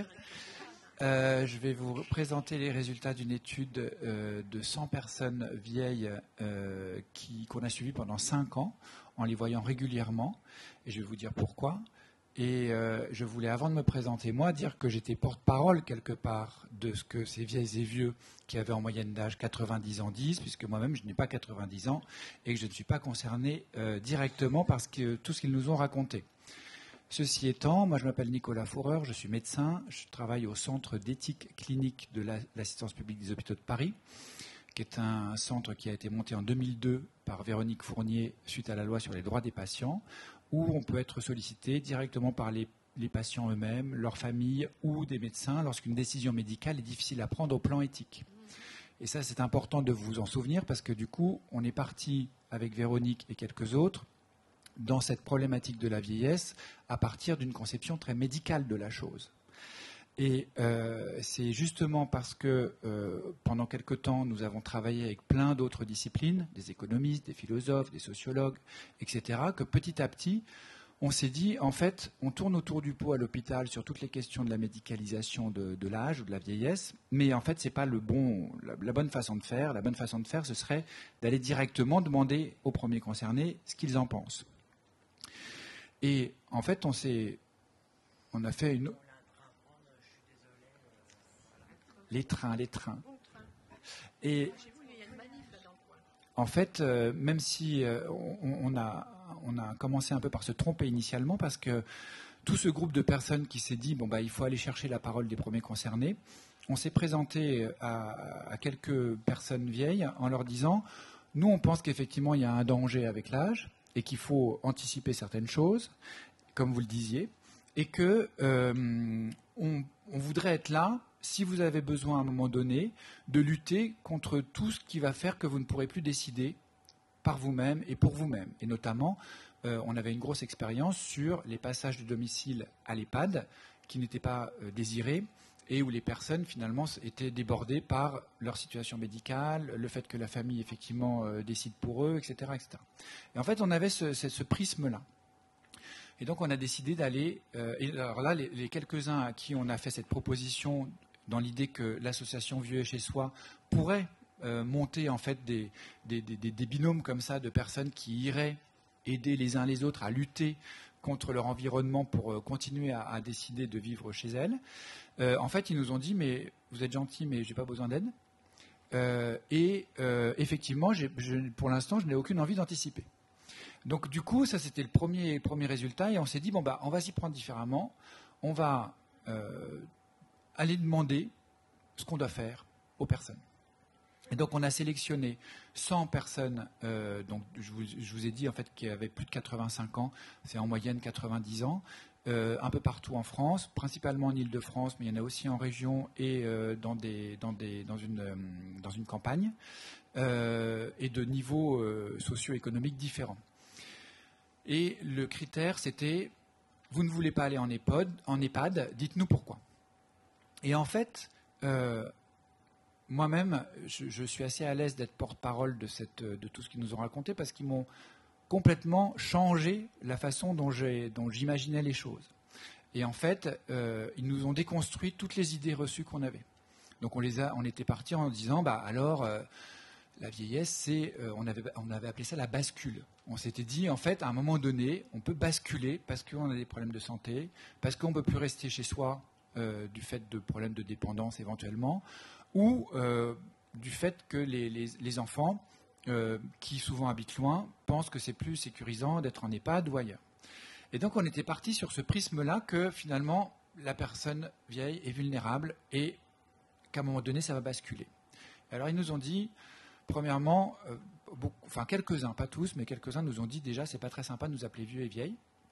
Euh, je vais vous présenter les résultats d'une étude euh, de cent personnes vieilles euh, qui, qu'on a suivies pendant cinq ans en les voyant régulièrement. Et je vais vous dire pourquoi. Et euh, je voulais, avant de me présenter, moi, dire que j'étais porte-parole quelque part de ce que ces vieilles et vieux qui avaient en moyenne d'âge quatre-vingt-dix ans disent, puisque moi-même, je n'ai pas quatre-vingt-dix ans et que je ne suis pas concerné euh, directement par ce que, tout ce qu'ils nous ont raconté. Ceci étant, moi je m'appelle Nicolas Fourreur, je suis médecin, je travaille au Centre d'éthique clinique de l'assistance publique des hôpitaux de Paris, qui est un centre qui a été monté en deux mille deux par Véronique Fournier suite à la loi sur les droits des patients, où on peut être sollicité directement par les, les patients eux-mêmes, leurs familles ou des médecins lorsqu'une décision médicale est difficile à prendre au plan éthique. Et ça, c'est important de vous en souvenir parce que du coup, on est parti avec Véronique et quelques autres dans cette problématique de la vieillesse à partir d'une conception très médicale de la chose. Et euh, c'est justement parce que euh, pendant quelque temps, nous avons travaillé avec plein d'autres disciplines, des économistes, des philosophes, des sociologues, et cetera, que petit à petit, on s'est dit, en fait, on tourne autour du pot à l'hôpital sur toutes les questions de la médicalisation de, de l'âge ou de la vieillesse, mais en fait, ce n'est pas le bon, la, la bonne façon de faire. La bonne façon de faire, ce serait d'aller directement demander aux premiers concernés ce qu'ils en pensent. Et en fait, on s'est, on a fait une... Les trains, les trains. Et en fait, euh, même si euh, on, on, a, on a commencé un peu par se tromper initialement, parce que tout ce groupe de personnes qui s'est dit bon bah il faut aller chercher la parole des premiers concernés, on s'est présenté à, à quelques personnes vieilles en leur disant nous on pense qu'effectivement il y a un danger avec l'âge et qu'il faut anticiper certaines choses, comme vous le disiez, et que euh, on, on voudrait être là si vous avez besoin à un moment donné de lutter contre tout ce qui va faire que vous ne pourrez plus décider par vous-même et pour vous-même. Et notamment, euh, on avait une grosse expérience sur les passages du domicile à l'EHPAD qui n'étaient pas euh, désirés et où les personnes finalement étaient débordées par leur situation médicale, le fait que la famille effectivement euh, décide pour eux, et cetera, et cetera. Et en fait, on avait ce, ce, ce prisme-là. Et donc, on a décidé d'aller. Euh, et alors là, les, les quelques-uns à qui on a fait cette proposition, dans l'idée que l'association Vieux et chez soi pourrait euh, monter en fait des, des, des, des binômes comme ça de personnes qui iraient aider les uns les autres à lutter contre leur environnement pour euh, continuer à, à décider de vivre chez elles. Euh, en fait, ils nous ont dit mais vous êtes gentils, mais j'ai pas besoin d'aide. Euh, et euh, effectivement, j'ai, je, pour l'instant, je n'ai aucune envie d'anticiper. Donc du coup, ça c'était le premier, premier résultat et on s'est dit, bon bah on va s'y prendre différemment, on va euh, aller demander ce qu'on doit faire aux personnes. Et donc on a sélectionné cent personnes, euh, donc je vous, je vous ai dit en fait qui avaient plus de quatre-vingt-cinq ans, c'est en moyenne quatre-vingt-dix ans, euh, un peu partout en France, principalement en Île-de-France, mais il y en a aussi en région et euh, dans, des, dans, des, dans, une, euh, dans une campagne, euh, et de niveaux euh, socio-économiques différents. Et le critère, c'était, vous ne voulez pas aller en EHPAD, en EHPAD, dites-nous pourquoi. Et en fait, euh, moi-même, je, je suis assez à l'aise d'être porte-parole de, cette, de tout ce qu'ils nous ont raconté, parce qu'ils m'ont complètement changé la façon dont, j'ai, dont j'imaginais les choses. Et en fait, euh, ils nous ont déconstruit toutes les idées reçues qu'on avait. Donc on, les a, on était partis en disant, bah alors... Euh, la vieillesse, c'est, euh, on, avait, on avait appelé ça la bascule. On s'était dit, en fait, à un moment donné, on peut basculer parce qu'on a des problèmes de santé, parce qu'on ne peut plus rester chez soi euh, du fait de problèmes de dépendance éventuellement, ou euh, du fait que les, les, les enfants, euh, qui souvent habitent loin, pensent que c'est plus sécurisant d'être en EHPAD ou ailleurs. Et donc, on était parti sur ce prisme-là que, finalement, la personne vieille est vulnérable et qu'à un moment donné, ça va basculer. Alors, ils nous ont dit... Premièrement, euh, beaucoup, enfin quelques-uns, pas tous, mais quelques-uns nous ont dit déjà c'est pas très sympa de nous appeler vieux et vieilles.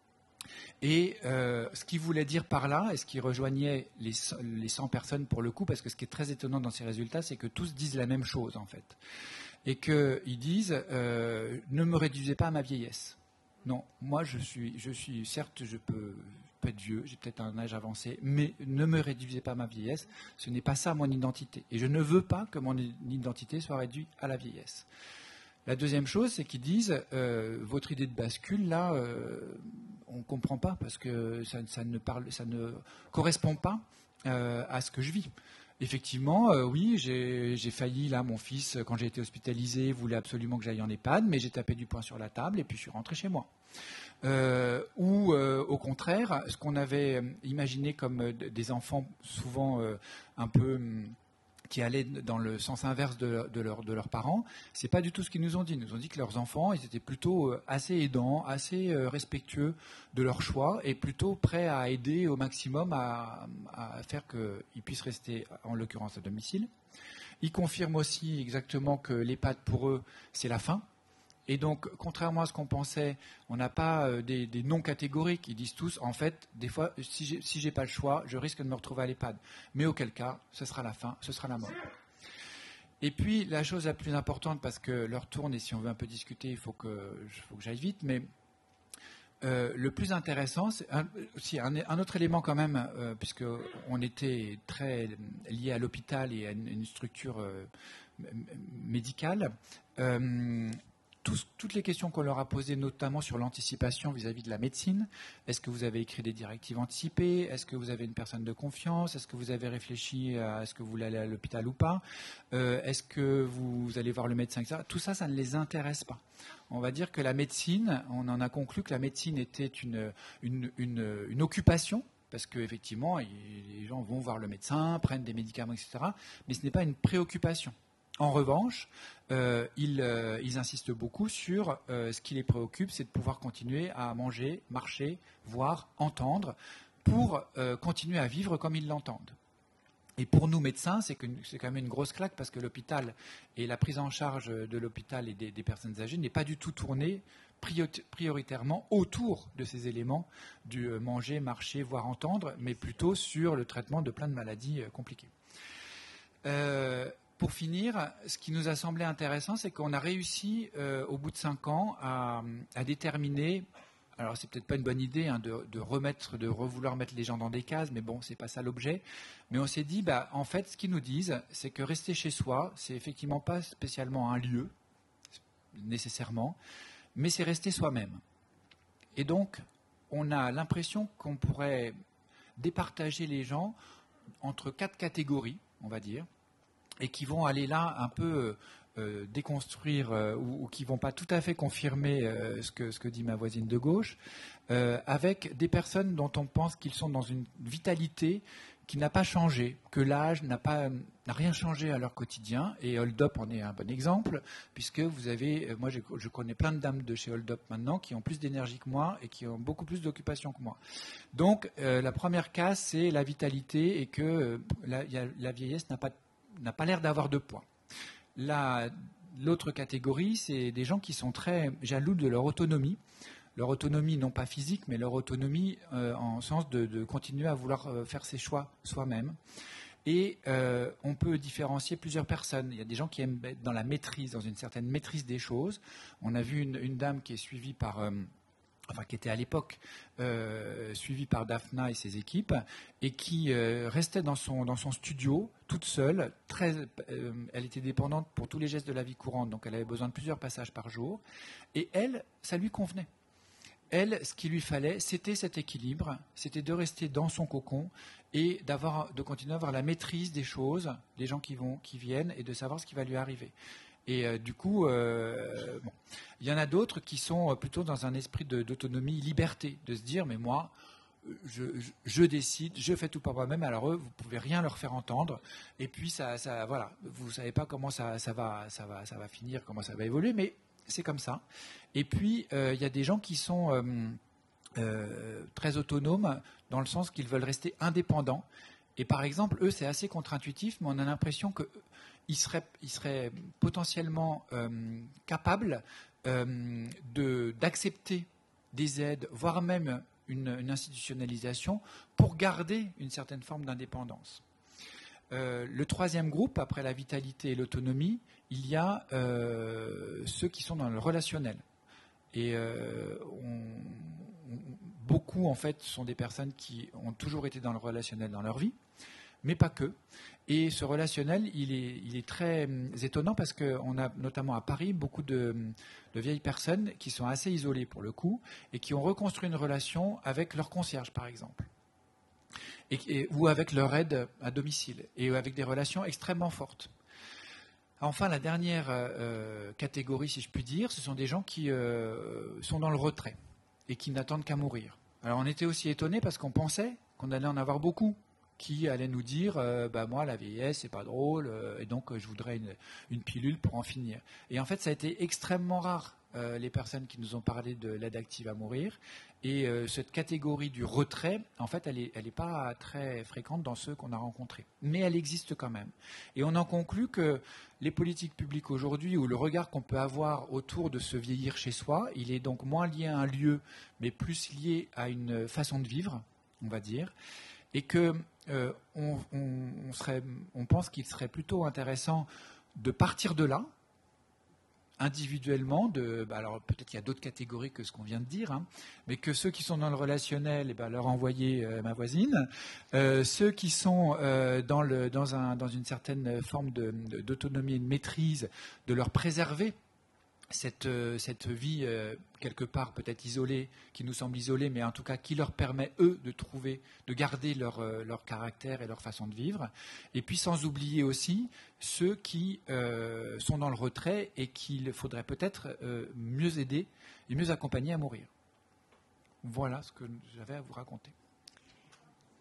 Et euh, ce qu'ils voulaient dire par là, et ce qui rejoignait les, les cent personnes pour le coup, parce que ce qui est très étonnant dans ces résultats, c'est que tous disent la même chose en fait. Et qu'ils disent euh, ne me réduisez pas à ma vieillesse. Non, moi je suis, je suis certes, je peux, peux être vieux, j'ai peut-être un âge avancé, mais ne me réduisez pas à ma vieillesse, ce n'est pas ça mon identité. Et je ne veux pas que mon identité soit réduite à la vieillesse. La deuxième chose, c'est qu'ils disent, euh, votre idée de bascule, là, euh, on ne comprend pas, parce que ça, ça, ne, parle, ça ne correspond pas euh, à ce que je vis. Effectivement, euh, oui, j'ai, j'ai failli, là, mon fils, quand j'ai été hospitalisé, voulait absolument que j'aille en EHPAD, mais j'ai tapé du poing sur la table et puis je suis rentré chez moi. Euh, ou, euh, au contraire, ce qu'on avait imaginé comme euh, des enfants souvent euh, un peu... Hum, qui allaient dans le sens inverse de, de, leur, de leurs parents, c'est pas du tout ce qu'ils nous ont dit. Ils nous ont dit que leurs enfants, ils étaient plutôt assez aidants, assez respectueux de leur choix et plutôt prêts à aider au maximum à, à faire qu'ils puissent rester, en l'occurrence, à domicile. Ils confirment aussi exactement que l'EHPAD, pour eux, c'est la fin. Et donc, contrairement à ce qu'on pensait, on n'a pas euh, des, des noms catégoriques. Ils disent tous, en fait, des fois, si j'ai, si j'ai pas le choix, je risque de me retrouver à l'EHPAD. Mais auquel cas, ce sera la fin, ce sera la mort. Et puis, la chose la plus importante, parce que l'heure tourne et si on veut un peu discuter, il faut que, faut que j'aille vite, mais euh, le plus intéressant, c'est un, aussi un, un autre élément quand même, euh, puisqu'on était très lié à l'hôpital et à une, une structure euh, médicale. Euh, Tous, toutes les questions qu'on leur a posées, notamment sur l'anticipation vis-à-vis de la médecine. Est-ce que vous avez écrit des directives anticipées? Est-ce que vous avez une personne de confiance? Est-ce que vous avez réfléchi à est-ce que vous voulez aller à l'hôpital ou pas? euh, Est-ce que vous allez voir le médecin, et cetera. Tout ça, ça ne les intéresse pas. On va dire que la médecine, on en a conclu que la médecine était une, une, une, une occupation parce qu'effectivement, les gens vont voir le médecin, prennent des médicaments, et cetera. Mais ce n'est pas une préoccupation. En revanche, euh, ils, euh, ils insistent beaucoup sur euh, ce qui les préoccupe, c'est de pouvoir continuer à manger, marcher, voir, entendre, pour euh, continuer à vivre comme ils l'entendent. Et pour nous, médecins, c'est, que, c'est quand même une grosse claque, parce que l'hôpital et la prise en charge de l'hôpital et des, des personnes âgées n'est pas du tout tournée prioritairement autour de ces éléments du manger, marcher, voir, entendre, mais plutôt sur le traitement de plein de maladies compliquées. Euh, pour finir, ce qui nous a semblé intéressant, c'est qu'on a réussi, euh, au bout de cinq ans, à, à déterminer, alors c'est peut-être pas une bonne idée hein, de, de remettre, de revouloir mettre les gens dans des cases, mais bon, c'est pas ça l'objet. Mais on s'est dit, bah, en fait, ce qu'ils nous disent, c'est que rester chez soi, c'est effectivement pas spécialement un lieu, nécessairement, mais c'est rester soi-même. Et donc, on a l'impression qu'on pourrait départager les gens entre quatre catégories, on va dire, et qui vont aller là un peu euh, déconstruire euh, ou, ou qui ne vont pas tout à fait confirmer euh, ce, que, ce que dit ma voisine de gauche, euh, avec des personnes dont on pense qu'ils sont dans une vitalité qui n'a pas changé, que l'âge n'a pas n'a rien changé à leur quotidien, et Hold Up en est un bon exemple, puisque vous avez, moi je, je connais plein de dames de chez Hold Up maintenant qui ont plus d'énergie que moi et qui ont beaucoup plus d'occupation que moi. Donc euh, la première case, c'est la vitalité et que euh, la, y a, la vieillesse n'a pas, n'a pas l'air d'avoir de poids. La, l'autre catégorie, c'est des gens qui sont très jaloux de leur autonomie. Leur autonomie, non pas physique, mais leur autonomie euh, en sens de, de continuer à vouloir euh, faire ses choix soi-même. Et euh, on peut différencier plusieurs personnes. Il y a des gens qui aiment être dans la maîtrise, dans une certaine maîtrise des choses. On a vu une, une dame qui est suivie par, euh, enfin qui était à l'époque euh, suivie par Daphna et ses équipes, et qui euh, restait dans son, dans son studio, toute seule. Très, euh, elle était dépendante pour tous les gestes de la vie courante, donc elle avait besoin de plusieurs passages par jour. Et elle, ça lui convenait. Elle, ce qu'il lui fallait, c'était cet équilibre, c'était de rester dans son cocon et d'avoir, de continuer à avoir la maîtrise des choses, des gens qui vont, qui viennent, et de savoir ce qui va lui arriver. Et euh, du coup, euh, bon. Il y en a d'autres qui sont plutôt dans un esprit de, d'autonomie, liberté, de se dire, mais moi, je, je, je décide, je fais tout par moi-même. Alors eux, vous pouvez rien leur faire entendre. Et puis ça, ça voilà, vous savez pas comment ça, ça va, ça va, ça va finir, comment ça va évoluer, mais c'est comme ça. Et puis, il euh, y a des gens qui sont euh, euh, très autonomes dans le sens qu'ils veulent rester indépendants. Et par exemple, eux, c'est assez contre-intuitif, mais on a l'impression qu'ils seraient, ils seraient potentiellement euh, capables euh, de, d'accepter des aides, voire même une, une institutionnalisation, pour garder une certaine forme d'indépendance. Euh, le troisième groupe, après la vitalité et l'autonomie, il y a euh, ceux qui sont dans le relationnel. Et euh, on, on, beaucoup, en fait, sont des personnes qui ont toujours été dans le relationnel dans leur vie, mais pas que. Et ce relationnel, il est, il est très étonnant parce qu'on a, notamment à Paris, beaucoup de, de vieilles personnes qui sont assez isolées pour le coup et qui ont reconstruit une relation avec leur concierge, par exemple. Et, et, ou avec leur aide à domicile, et avec des relations extrêmement fortes. Enfin, la dernière euh, catégorie, si je puis dire, ce sont des gens qui euh, sont dans le retrait et qui n'attendent qu'à mourir. Alors on était aussi étonnés parce qu'on pensait qu'on allait en avoir beaucoup qui allaient nous dire euh, bah, « moi, la vieillesse, c'est pas drôle, euh, et donc euh, je voudrais une, une pilule pour en finir ». Et en fait, ça a été extrêmement rare, euh, les personnes qui nous ont parlé de l'aide active à mourir. Et euh, cette catégorie du retrait, en fait, elle n'est elle est pas très fréquente dans ceux qu'on a rencontrés. Mais elle existe quand même. Et on en conclut que les politiques publiques aujourd'hui, ou le regard qu'on peut avoir autour de se vieillir chez soi, il est donc moins lié à un lieu, mais plus lié à une façon de vivre, on va dire. Et que euh, on, on, on, serait, on pense qu'il serait plutôt intéressant de partir de là, individuellement, de, bah alors peut-être qu'il y a d'autres catégories que ce qu'on vient de dire, hein, mais que ceux qui sont dans le relationnel, eh ben, leur envoyer euh, ma voisine, euh, ceux qui sont euh, dans, le, dans, un, dans une certaine forme de, de, d'autonomie et de maîtrise, de leur préserver cette, euh, cette vie euh, quelque part peut-être isolée, qui nous semble isolée, mais en tout cas qui leur permet, eux, de trouver, de garder leur, euh, leur caractère et leur façon de vivre. Et puis sans oublier aussi ceux qui euh, sont dans le retrait et qu'il faudrait peut-être euh, mieux aider et mieux accompagner à mourir. Voilà ce que j'avais à vous raconter.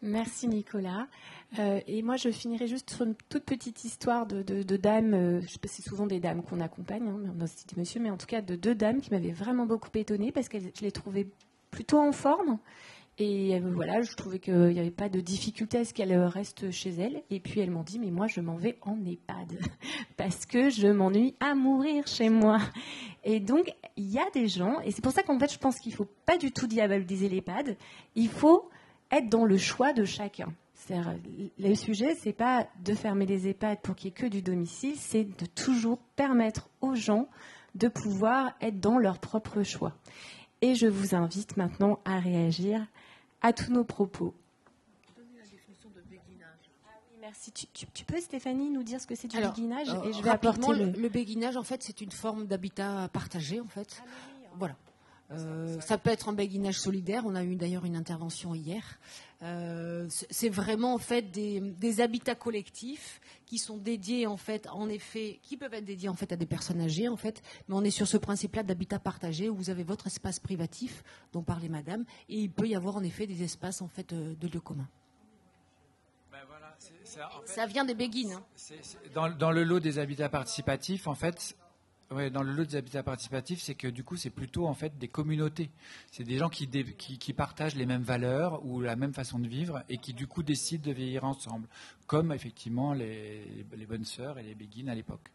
Merci Nicolas. Euh, et moi, je finirai juste sur une toute petite histoire de, de, de dames. Euh, je sais pas, c'est souvent des dames qu'on accompagne, hein, mais on a aussi des messieurs, mais en tout cas de deux dames qui m'avaient vraiment beaucoup étonnée parce que je les trouvais plutôt en forme. Et euh, voilà, je trouvais qu'il n'y avait pas de difficulté à ce qu'elles restent chez elles. Et puis elles m'ont dit, mais moi, je m'en vais en EHPAD parce que je m'ennuie à mourir chez moi. Et donc, il y a des gens, et c'est pour ça qu'en fait, je pense qu'il ne faut pas du tout diaboliser l'EHPAD. Il faut être dans le choix de chacun. C'est-à-dire, le sujet, ce n'est pas de fermer les EHPAD pour qu'il n'y ait que du domicile, c'est de toujours permettre aux gens de pouvoir être dans leur propre choix. Et je vous invite maintenant à réagir à tous nos propos. Donnez la définition de béguinage. Ah oui, merci. Tu, tu, tu peux, Stéphanie, nous dire ce que c'est du Alors, béguinage euh, et je vais apporter le, le... le béguinage, en fait, c'est une forme d'habitat partagé, en fait. Ah, oui, oui. Voilà. Euh, ça peut être un béguinage solidaire. On a eu d'ailleurs une intervention hier. Euh, c'est vraiment en fait des, des habitats collectifs qui sont dédiés en fait, en effet, qui peuvent être dédiés en fait à des personnes âgées en fait. Mais on est sur ce principe-là d'habitat partagé où vous avez votre espace privatif dont parlait Madame, et il peut y avoir en effet des espaces en fait de, de lieux communs. Ben voilà, c'est, c'est, en fait, ça vient des béguines. Hein. C'est, c'est, dans, dans le lot des habitats participatifs, en fait. Ouais, dans le lot des habitats participatifs, c'est que du coup, c'est plutôt en fait des communautés. C'est des gens qui, dé, qui, qui partagent les mêmes valeurs ou la même façon de vivre et qui du coup décident de vieillir ensemble, comme effectivement les, les bonnes sœurs et les béguines à l'époque.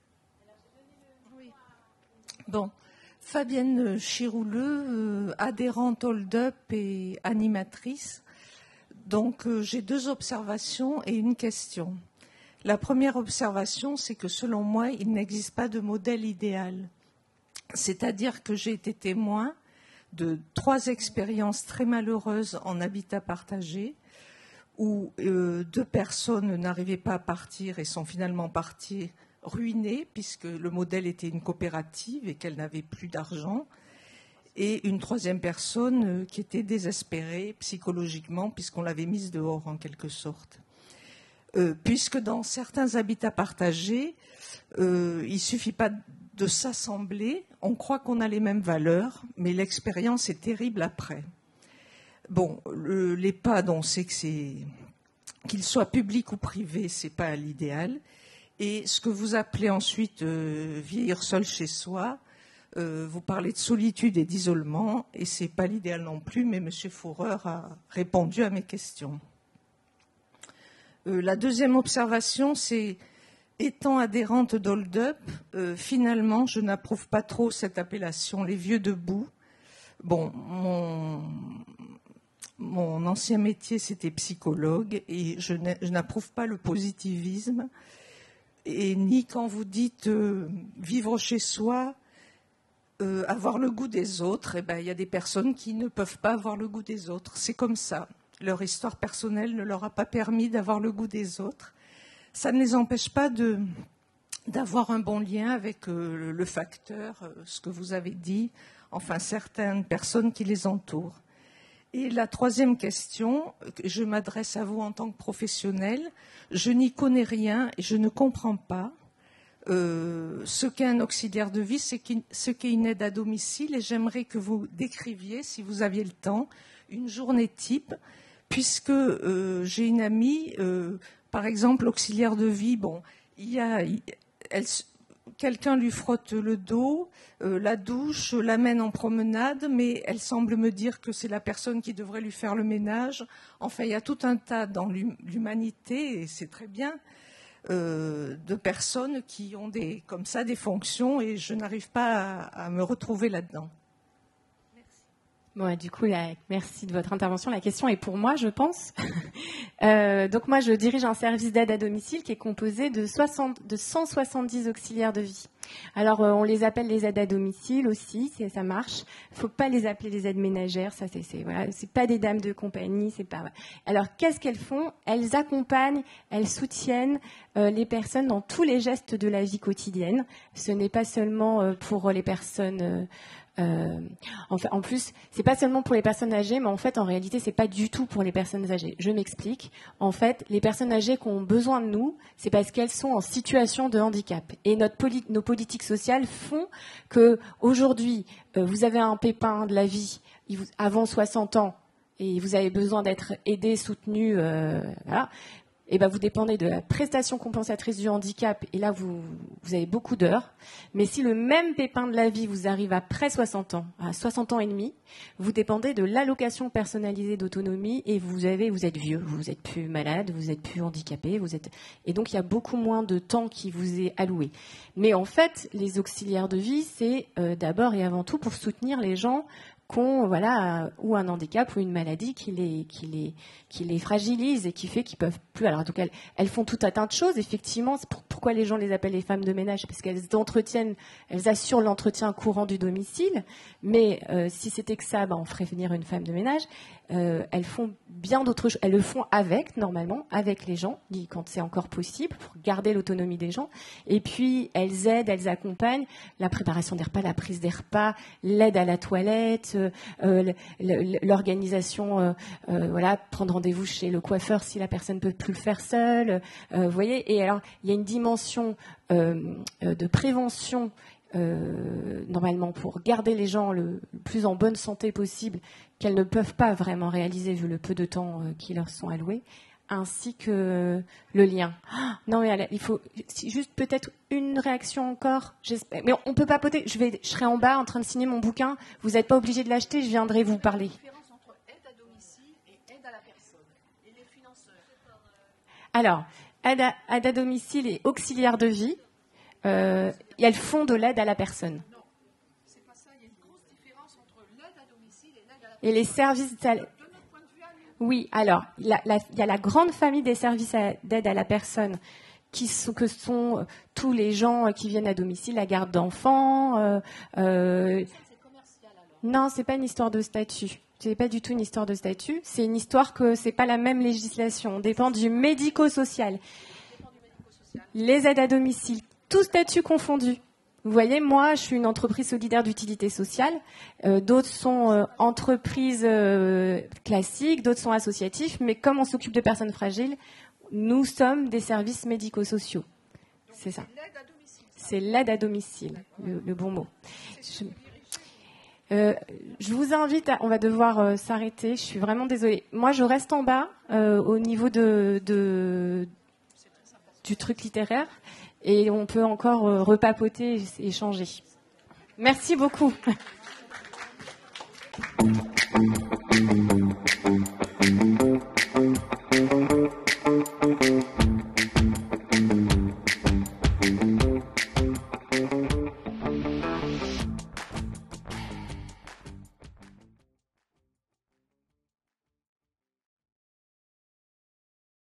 Oui. Bon, Fabienne Chirouleux, euh, adhérente Hold Up et animatrice. Donc, euh, j'ai deux observations et une question. La première observation, c'est que selon moi, il n'existe pas de modèle idéal. C'est-à-dire que j'ai été témoin de trois expériences très malheureuses en habitat partagé, où euh, deux personnes n'arrivaient pas à partir et sont finalement parties ruinées, puisque le modèle était une coopérative et qu'elles n'avaient plus d'argent, et une troisième personne euh, qui était désespérée psychologiquement, puisqu'on l'avait mise dehors en quelque sorte. Euh, puisque dans certains habitats partagés, euh, il ne suffit pas de s'assembler, on croit qu'on a les mêmes valeurs, mais l'expérience est terrible après. Bon, le, l'EHPAD, on sait que c'est, qu'il soit public ou privé, ce n'est pas l'idéal. Et ce que vous appelez ensuite euh, vieillir seul chez soi, euh, vous parlez de solitude et d'isolement, et ce n'est pas l'idéal non plus, mais M. Fourreur a répondu à mes questions. Euh, la deuxième observation, c'est, étant adhérente d'Hold Up, euh, finalement, je n'approuve pas trop cette appellation, les vieux debout. Bon, mon, mon ancien métier, c'était psychologue, et je, je n'approuve pas le positivisme. Et ni quand vous dites euh, vivre chez soi, euh, avoir le goût des autres, eh ben, il y a des personnes qui ne peuvent pas avoir le goût des autres. C'est comme ça. Leur histoire personnelle ne leur a pas permis d'avoir le goût des autres. Ça ne les empêche pas de, d'avoir un bon lien avec euh, le, le facteur, euh, ce que vous avez dit, enfin certaines personnes qui les entourent. Et la troisième question, je m'adresse à vous en tant que professionnel, je n'y connais rien et je ne comprends pas euh, ce qu'est un auxiliaire de vie, ce qu'est une aide à domicile, et j'aimerais que vous décriviez, si vous aviez le temps, une journée type, puisque euh, j'ai une amie, euh, par exemple, auxiliaire de vie, bon, il y a, elle, quelqu'un lui frotte le dos, euh, la douche, l'amène en promenade, mais elle semble me dire que c'est la personne qui devrait lui faire le ménage. Enfin, il y a tout un tas dans l'humanité, et c'est très bien, euh, de personnes qui ont des, comme ça des fonctions, et je n'arrive pas à, à me retrouver là-dedans. Bon, du coup, la, merci de votre intervention. La question est pour moi, je pense. euh, donc moi, je dirige un service d'aide à domicile qui est composé de, soixante, de cent soixante-dix auxiliaires de vie. Alors, euh, on les appelle les aides à domicile aussi, c'est, ça marche. Il ne faut pas les appeler les aides ménagères, ça, c'est, c'est, voilà, c'est pas des dames de compagnie, c'est pas. Alors, qu'est-ce qu'elles font ? Elles accompagnent, elles soutiennent euh, les personnes dans tous les gestes de la vie quotidienne. Ce n'est pas seulement euh, pour les personnes. Euh, Euh, en, fait, en plus, c'est pas seulement pour les personnes âgées, mais en fait, en réalité, c'est pas du tout pour les personnes âgées. Je m'explique. En fait, les personnes âgées qui ont besoin de nous, c'est parce qu'elles sont en situation de handicap. Et notre poli- nos politiques sociales font que aujourd'hui, euh, vous avez un pépin de la vie. Il vous, avant soixante ans, et vous avez besoin d'être aidé, soutenu, euh, voilà, et ben vous dépendez de la prestation compensatrice du handicap, et là vous, vous avez beaucoup d'heures. Mais si le même pépin de la vie vous arrive après soixante ans, à soixante ans et demi, vous dépendez de l'allocation personnalisée d'autonomie, et vous avez, vous êtes vieux, vous êtes plus malade, vous êtes plus handicapé, vous êtes, et donc il y a beaucoup moins de temps qui vous est alloué. Mais en fait, les auxiliaires de vie, c'est euh, d'abord et avant tout pour soutenir les gens qui ont, voilà, ou un handicap ou une maladie qui les, qui les, qui les fragilise et qui fait qu'ils peuvent plus. Alors donc elles, elles font tout un tas de choses. Effectivement, c'est pour, pourquoi les gens les appellent les femmes de ménage, parce qu'elles entretiennent, elles assurent l'entretien courant du domicile. Mais euh, si c'était que ça, ben, on ferait venir une femme de ménage. Euh, elles font bien d'autres choses. Elles le font avec, normalement, avec les gens, quand c'est encore possible, pour garder l'autonomie des gens. Et puis, elles aident, elles accompagnent la préparation des repas, la prise des repas, l'aide à la toilette, euh, l'organisation, euh, euh, voilà, prendre rendez-vous chez le coiffeur si la personne ne peut plus le faire seule. Euh, vous voyez, et alors, il y a une dimension euh, de prévention Euh, normalement pour garder les gens le, le plus en bonne santé possible, qu'elles ne peuvent pas vraiment réaliser vu le peu de temps euh, qui leur sont alloués, ainsi que euh, le lien. Ah, non mais il faut juste peut-être une réaction encore, j'espère. Mais on, on peut pas poter. Je vais, je serai en bas en train de signer mon bouquin. Vous n'êtes pas obligé de l'acheter. Je viendrai vous parler. La différence entre aide à domicile et aide à la personne et les financeurs. Alors, aide à, aide à domicile et auxiliaire de vie. Euh, et elles font de l'aide à la personne. Non, c'est pas ça. Il y a une grosse différence entre l'aide à domicile et l'aide à la personne. Et les services d'aide. Oui, alors la, la, il y a la grande famille des services d'aide à la personne, qui sont, que sont tous les gens qui viennent à domicile, la garde d'enfants. Euh, euh, c'est commercial, alors. Non, c'est pas une histoire de statut. C'est pas du tout une histoire de statut. C'est une histoire que c'est pas la même législation. On dépend du médico-social. Les aides à domicile. Tout statut confondu. Vous voyez, moi, je suis une entreprise solidaire d'utilité sociale. Euh, d'autres sont euh, entreprises euh, classiques, d'autres sont associatifs. Mais comme on s'occupe de personnes fragiles, nous sommes des services médico-sociaux. C'est ça. C'est l'aide à domicile, le, le bon mot. Je, euh, je vous invite à... On va devoir euh, s'arrêter. Je suis vraiment désolée. Moi, je reste en bas euh, au niveau de, de, du truc littéraire. Et on peut encore euh, repapoter et échanger. Merci beaucoup.